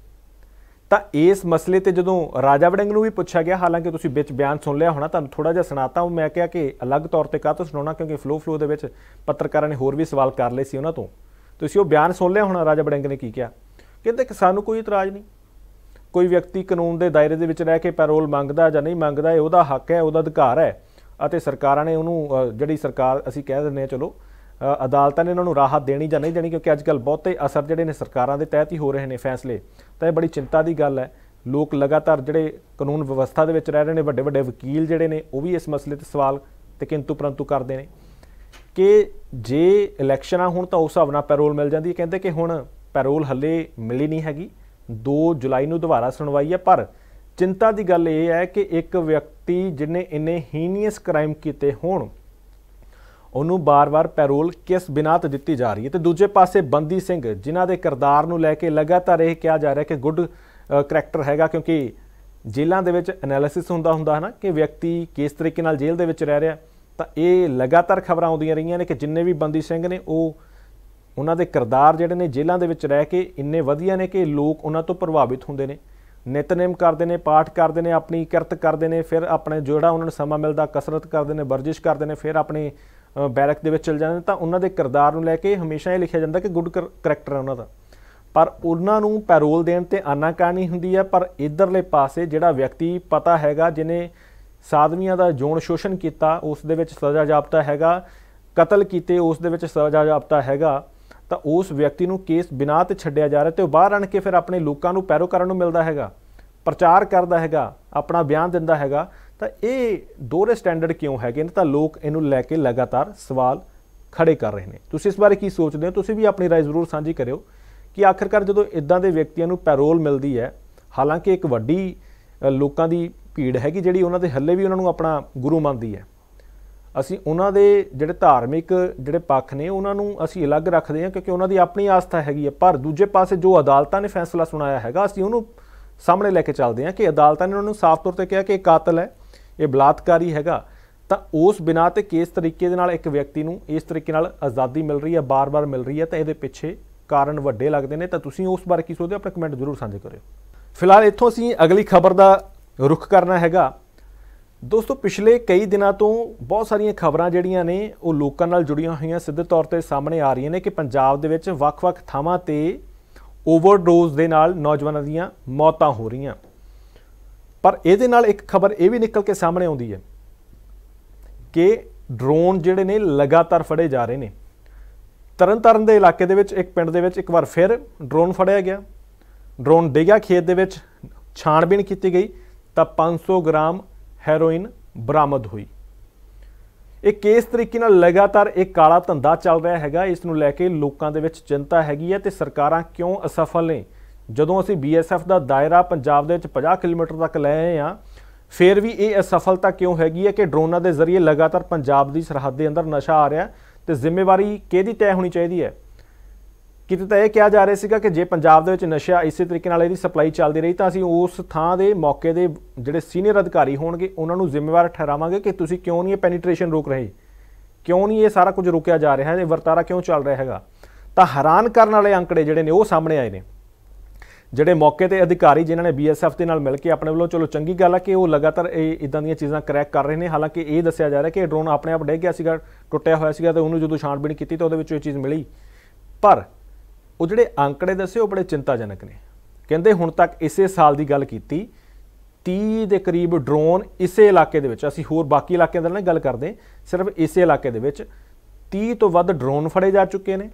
तो इस मसले ते जदों राजा वड़िंग नूं भी पूछा गया, हालांकि तुसीं विच बयान सुन लिया होना, तुहानूं थोड़ा जिहा सुणाता, मैं कहा कि अलग तौर पर काह तों सुणाउणा, क्योंकि फ्लो फ्लो दे विच पत्रकारां ने होर भी सवाल कर लए सी उन्हां तों। तुसीं वो बयान सुन लिया होना, राजा वड़िंग ने की कहा, कहते कि सानूं कोई इतराज़ नहीं, कोई व्यक्ति कानून के दायरे दे विच रह के पैरोल मंगदा जां नहीं मंगदा, ये उहदा हक है, उहदा अधिकार है, ਅਤੇ ਸਰਕਾਰਾਂ ਨੇ ਉਹਨੂੰ ਜਿਹੜੀ ਸਰਕਾਰ ਅਸੀਂ ਕਹਿ ਦਿੰਦੇ ਹਾਂ, ਚਲੋ ਅਦਾਲਤਾਂ ਨੇ ਇਹਨਾਂ ਨੂੰ ਰਾਹਤ ਦੇਣੀ ਜਾਂ ਨਹੀਂ ਦੇਣੀ, ਕਿਉਂਕਿ ਅੱਜ ਕੱਲ੍ਹ ਬਹੁਤੇ ਅਸਰ ਜਿਹੜੇ ਨੇ ਸਰਕਾਰਾਂ ਦੇ ਤਹਿਤ ਹੀ ਹੋ ਰਹੇ ਨੇ ਫੈਸਲੇ, ਤਾਂ ਇਹ ਬੜੀ ਚਿੰਤਾ ਦੀ ਗੱਲ ਹੈ। ਲੋਕ ਲਗਾਤਾਰ ਜਿਹੜੇ ਕਾਨੂੰਨ ਵਿਵਸਥਾ ਦੇ ਵਿੱਚ ਰਹਿ ਰਹੇ ਨੇ, ਵੱਡੇ ਵੱਡੇ ਵਕੀਲ ਜਿਹੜੇ ਨੇ ਉਹ ਵੀ ਇਸ ਮਸਲੇ 'ਤੇ ਸਵਾਲ ਤੇ ਕਿੰਤੂ ਪਰੰਤੂ ਕਰਦੇ ਨੇ ਕਿ ਜੇ ਇਲੈਕਸ਼ਨਾਂ ਹੋਣ ਤਾਂ ਉਸ ਹਿਸਾਬ ਨਾਲ ਪੈਰੋਲ ਮਿਲ ਜਾਂਦੀ ਹੈ। ਕਹਿੰਦੇ ਕਿ ਹੁਣ ਪੈਰੋਲ ਹੱਲੇ ਮਿਲੀ ਨਹੀਂ ਹੈਗੀ, ਦੋ ਜੁਲਾਈ ਨੂੰ ਦੁਬਾਰਾ ਸੁਣਵਾਈ ਹੈ, ਪਰ चिंता की गल यह है कि एक व्यक्ति जिन्हें इन्ने हीनियस क्राइम किए होण, उन्होंने बार बार पैरोल किस बिना तो दी जा रही है। तो दूजे पासे बंदी सिंह जिन्हों के किरदार नूं लैके लगातार यह कहा जा रहा है कि गुड करैक्टर हैगा, क्योंकि जेलों के विच एनालिसिस हुंदा हुंदा है ना कि व्यक्ति किस तरीके नाल जेल दे विच रह रहा, तो ये लगातार खबर आउंदियां रहीआं ने कि जिन्ने भी बंदी सिंह ने वो उन्हों के किरदार जिहड़े ने जेलों के विच रह के इन्ने वधिया ने कि लोग उन्हां तों प्रभावित हुंदे ने। ਨਿਤਨੇਮ ਕਰਦੇ ਨੇ, ਪਾਠ ਕਰਦੇ ਨੇ, ਆਪਣੀ ਕਿਰਤ ਕਰਦੇ ਨੇ, ਫਿਰ ਆਪਣੇ ਜਿਹੜਾ ਉਹਨਾਂ ਨੂੰ ਸਮਾਂ ਮਿਲਦਾ ਕਸਰਤ ਕਰਦੇ ਨੇ, ਵਰਜਿਸ਼ ਕਰਦੇ ਨੇ, ਫਿਰ ਆਪਣੇ ਬੈਰਕ ਦੇ ਵਿੱਚ ਚਲ ਜਾਂਦੇ ਨੇ। ਤਾਂ ਉਹਨਾਂ ਦੇ ਕਿਰਦਾਰ ਨੂੰ ਲੈ ਕੇ ਹਮੇਸ਼ਾ ਇਹ ਲਿਖਿਆ ਜਾਂਦਾ ਕਿ ਗੁੱਡ ਕਰੈਕਟਰ ਹੈ ਉਹਨਾਂ ਦਾ, ਪਰ ਉਹਨਾਂ ਨੂੰ ਪੈਰੋਲ ਦੇਣ ਤੇ ਆਨਾਕਾਨੀ ਹੁੰਦੀ ਹੈ। ਪਰ ਇੱਧਰਲੇ ਪਾਸੇ ਜਿਹੜਾ ਵਿਅਕਤੀ ਪਤਾ ਹੈਗਾ ਜਿਹਨੇ ਸਾਧਵੀਆਂ ਦਾ ਯੋਨ ਸ਼ੋਸ਼ਣ ਕੀਤਾ ਉਸ ਦੇ ਵਿੱਚ ਸਜ਼ਾ ਜਾਬਤਾ ਹੈਗਾ, ਕਤਲ ਕੀਤੇ ਉਸ ਦੇ ਵਿੱਚ ਸਜ਼ਾ ਜਾਬਤਾ ਹੈਗਾ, ਤਾਂ ਉਸ ਵਿਅਕਤੀ ਨੂੰ ਕੇਸ ਬਿਨਾਂ ਤੇ ਛੱਡਿਆ ਜਾ ਰਿਹਾ ਤੇ ਉਹ ਬਾਹਰ ਆਣ ਕੇ ਫਿਰ ਆਪਣੇ ਲੋਕਾਂ ਨੂੰ ਪੈਰੋਕਾਰਾਂ ਨੂੰ ਮਿਲਦਾ ਹੈਗਾ, ਪ੍ਰਚਾਰ ਕਰਦਾ ਹੈਗਾ, ਆਪਣਾ ਬਿਆਨ ਦਿੰਦਾ ਹੈਗਾ। ਤਾਂ ਇਹ ਦੋਹਰੇ ਸਟੈਂਡਰਡ ਕਿਉਂ ਹੈਗੇ ਨੇ? ਤਾਂ ਲੋਕ ਇਹਨੂੰ ਲੈ ਕੇ ਲਗਾਤਾਰ ਸਵਾਲ ਖੜੇ ਕਰ ਰਹੇ ਨੇ। ਤੁਸੀਂ ਇਸ ਬਾਰੇ ਕੀ ਸੋਚਦੇ ਹੋ? ਤੁਸੀਂ ਵੀ ਆਪਣੀ ਰਾਏ ਜ਼ਰੂਰ ਸਾਂਝੀ ਕਰਿਓ ਕਿ ਆਖਿਰਕਾਰ ਜਦੋਂ ਇਦਾਂ ਦੇ ਵਿਅਕਤੀਆਂ ਨੂੰ ਪੈਰੋਲ ਮਿਲਦੀ ਹੈ, ਹਾਲਾਂਕਿ ਇੱਕ ਵੱਡੀ ਲੋਕਾਂ ਦੀ ਭੀੜ ਹੈਗੀ ਜਿਹੜੀ ਉਹਨਾਂ ਦੇ ਹੱਲੇ ਵੀ ਉਹਨਾਂ ਨੂੰ ਆਪਣਾ ਗੁਰੂ ਮੰਨਦੀ ਹੈ, ਅਸੀਂ ਉਹਨਾਂ ਦੇ ਜਿਹੜੇ ਧਾਰਮਿਕ ਜਿਹੜੇ ਪੱਖ ਨੇ ਉਹਨਾਂ ਨੂੰ ਅਸੀਂ ਅਲੱਗ ਰੱਖਦੇ ਹਾਂ ਕਿਉਂਕਿ ਉਹਨਾਂ ਦੀ ਆਪਣੀ ਆਸਥਾ ਹੈਗੀ ਹੈ। ਪਰ ਦੂਜੇ ਪਾਸੇ ਜੋ ਅਦਾਲਤਾਂ ਨੇ ਫੈਸਲਾ ਸੁਣਾਇਆ ਹੈਗਾ ਅਸੀਂ ਉਹਨੂੰ ਸਾਹਮਣੇ ਲੈ ਕੇ ਚੱਲਦੇ ਹਾਂ ਕਿ ਅਦਾਲਤਾਂ ਨੇ ਉਹਨਾਂ ਨੂੰ ਸਾਫ਼ ਤੌਰ 'ਤੇ ਕਿਹਾ ਕਿ ਇਹ ਕਾਤਲ ਹੈ, ਇਹ ਬਲਾਤਕਾਰੀ ਹੈਗਾ। ਤਾਂ ਉਸ ਬਿਨਾਂ 'ਤੇ ਕਿਸ ਤਰੀਕੇ ਦੇ ਨਾਲ ਇੱਕ ਵਿਅਕਤੀ ਨੂੰ ਇਸ ਤਰੀਕੇ ਨਾਲ ਆਜ਼ਾਦੀ ਮਿਲ ਰਹੀ ਹੈ, ਬਾਰ-ਬਾਰ ਮਿਲ ਰਹੀ ਹੈ, ਤਾਂ ਇਹਦੇ ਪਿੱਛੇ ਕਾਰਨ ਵੱਡੇ ਲੱਗਦੇ ਨੇ। ਤਾਂ ਤੁਸੀਂ ਉਸ ਬਾਰੇ ਕੀ ਸੋਚਦੇ ਹੋ? ਆਪਣੇ ਕਮੈਂਟ ਜ਼ਰੂਰ ਸਾਂਝੇ ਕਰਿਓ। ਫਿਲਹਾਲ ਇੱਥੋਂ ਅਸੀਂ ਅਗਲੀ ਖਬਰ ਦਾ ਰੁਖ ਕਰਨਾ ਹੈਗਾ। ਦੋਸਤੋ, ਪਿਛਲੇ ਕਈ ਦਿਨਾਂ ਤੋਂ ਬਹੁਤ ਸਾਰੀਆਂ ਖਬਰਾਂ ਜਿਹੜੀਆਂ ਨੇ ਉਹ ਲੋਕਾਂ ਨਾਲ ਜੁੜੀਆਂ ਹੋਈਆਂ ਸਿੱਧੇ ਤੌਰ 'ਤੇ ਸਾਹਮਣੇ ਆ ਰਹੀਆਂ ਨੇ ਕਿ ਪੰਜਾਬ ਦੇ ਵਿੱਚ ਵੱਖ-ਵੱਖ ਥਾਵਾਂ 'ਤੇ ਓਵਰਡੋਜ਼ ਦੇ ਨਾਲ ਨੌਜਵਾਨਾਂ ਦੀਆਂ ਮੌਤਾਂ ਹੋ ਰਹੀਆਂ। ਪਰ ਇਹਦੇ ਨਾਲ ਇੱਕ ਖਬਰ ਇਹ ਵੀ ਨਿਕਲ ਕੇ ਸਾਹਮਣੇ ਆਉਂਦੀ ਹੈ ਕਿ ਡਰੋਨ ਜਿਹੜੇ ਨੇ ਲਗਾਤਾਰ ਫੜੇ ਜਾ ਰਹੇ ਨੇ। ਤਰਨਤਾਰਨ ਦੇ ਇਲਾਕੇ ਦੇ ਵਿੱਚ ਇੱਕ ਪਿੰਡ ਦੇ ਵਿੱਚ ਇੱਕ ਵਾਰ ਫਿਰ ਡਰੋਨ ਫੜਿਆ ਗਿਆ। ਡਰੋਨ ਡਿੱਗਿਆ ਖੇਤ ਦੇ ਵਿੱਚ, ਛਾਣਬੀਣ ਕੀਤੀ ਗਈ ਤਾਂ ਪੰਜ ਸੌ ਗ੍ਰਾਮ ਹੈਰੋਇਨ ਬਰਾਮਦ ਹੋਈ। ਇਹ ਕਿਸ ਤਰੀਕੇ ਨਾਲ ਲਗਾਤਾਰ ਇੱਕ ਕਾਲਾ ਧੰਦਾ ਚੱਲ ਰਿਹਾ ਹੈਗਾ, ਇਸ ਨੂੰ ਲੈ ਕੇ ਲੋਕਾਂ ਦੇ ਵਿੱਚ ਚਿੰਤਾ ਹੈਗੀ ਹੈ। ਤੇ ਸਰਕਾਰਾਂ ਕਿਉਂ ਅਸਫਲ ਨੇ? ਜਦੋਂ ਅਸੀਂ ਬੀ ਐਸ ਐਫ ਦਾ ਦਾਇਰਾ ਪੰਜਾਬ ਦੇ ਵਿੱਚ ਪੰਜਾਹ ਕਿਲੋਮੀਟਰ ਤੱਕ ਲੈ ਆਏ ਹਾਂ, ਫਿਰ ਵੀ ਇਹ ਅਸਫਲਤਾ ਕਿਉਂ ਹੈਗੀ ਹੈ ਕਿ ਡਰੋਨਾਂ ਦੇ ਜ਼ਰੀਏ ਲਗਾਤਾਰ ਪੰਜਾਬ ਦੀ ਸਰਹੱਦ ਦੇ ਅੰਦਰ ਨਸ਼ਾ ਆ ਰਿਹਾ? ਤੇ ਜ਼ਿੰਮੇਵਾਰੀ ਕਿਹਦੀ ਤੈਅ ਹੋਣੀ ਚਾਹੀਦੀ ਹੈ? ਕਿਤੇ ਤਾਂ ਇਹ ਕਿਹਾ ਜਾ ਰਿਹਾ ਸੀਗਾ ਕਿ ਜੇ ਪੰਜਾਬ ਦੇ ਵਿੱਚ ਨਸ਼ਾ ਇਸੇ ਤਰੀਕੇ ਨਾਲ ਇਹਦੀ ਸਪਲਾਈ ਚੱਲਦੀ ਰਹੀ ਤਾਂ ਅਸੀਂ ਉਸ ਥਾਂ ਦੇ ਮੌਕੇ ਦੇ ਜਿਹੜੇ ਸੀਨੀਅਰ ਅਧਿਕਾਰੀ ਹੋਣਗੇ ਉਹਨਾਂ ਨੂੰ ਜ਼ਿੰਮੇਵਾਰ ਠਹਿਰਾਵਾਂਗੇ ਕਿ ਤੁਸੀਂ ਕਿਉਂ ਨਹੀਂ ਇਹ ਪੈਨੀਟ੍ਰੇਸ਼ਨ ਰੋਕ ਰਹੇ, ਕਿਉਂ ਨਹੀਂ ਇਹ ਸਾਰਾ ਕੁਝ ਰੋਕਿਆ ਜਾ ਰਿਹਾ ਹੈ, ਇਹ ਵਰਤਾਰਾ ਕਿਉਂ ਚੱਲ ਰਿਹਾ ਹੈਗਾ। ਤਾਂ ਹੈਰਾਨ ਕਰਨ ਵਾਲੇ ਅੰਕੜੇ ਜਿਹੜੇ ਨੇ ਉਹ ਸਾਹਮਣੇ ਆਏ ਨੇ। ਜਿਹੜੇ ਮੌਕੇ ਤੇ ਅਧਿਕਾਰੀ ਜਿਨ੍ਹਾਂ ਨੇ ਬੀ ਐਸ ਐਫ ਦੇ ਨਾਲ ਮਿਲ ਕੇ ਆਪਣੇ ਵੱਲੋਂ, ਚਲੋ ਚੰਗੀ ਗੱਲ ਹੈ ਕਿ ਉਹ ਲਗਾਤਾਰ ਇਹ ਇਦਾਂ ਦੀਆਂ ਚੀਜ਼ਾਂ ਕਰੈਕ ਕਰ ਰਹੇ ਨੇ। ਹਾਲਾਂਕਿ ਇਹ ਦੱਸਿਆ ਜਾ ਰਿਹਾ ਕਿ ਡਰੋਨ ਆਪਣੇ ਆਪ ਡਿੱਗ ਗਿਆ ਸੀਗਾ, ਟੁੱਟਿਆ ਹੋਇਆ ਸੀਗਾ, ਤੇ ਉਹਨੂੰ ਜਦੋਂ ਛਾਣਬੀਣ ਕੀਤੀ ਤਾਂ ਉਹਦੇ ਵਿੱਚੋਂ ਇਹ ਚੀਜ਼ ਮਿਲੀ। ਪਰ ਉਹ ਜਿਹੜੇ ਅੰਕੜੇ ਦੱਸੇ ਉਹ ਬੜੇ ਚਿੰਤਾਜਨਕ ਨੇ। ਕਹਿੰਦੇ ਹੁਣ ਤੱਕ ਇਸੇ ਸਾਲ ਦੀ ਗੱਲ ਕੀਤੀ ਤੀਹ ਦੇ ਕਰੀਬ ਡਰੋਨ ਇਸੇ ਇਲਾਕੇ ਦੇ ਵਿੱਚ, ਅਸੀਂ ਹੋਰ ਬਾਕੀ ਇਲਾਕਿਆਂ ਦਾ ਨਹੀਂ ਗੱਲ ਕਰਦੇ, ਸਿਰਫ ਇਸੇ ਇਲਾਕੇ ਦੇ ਵਿੱਚ ਤੀਹ ਤੋਂ ਵੱਧ ਡਰੋਨ ਫੜੇ ਜਾ ਚੁੱਕੇ ਨੇ।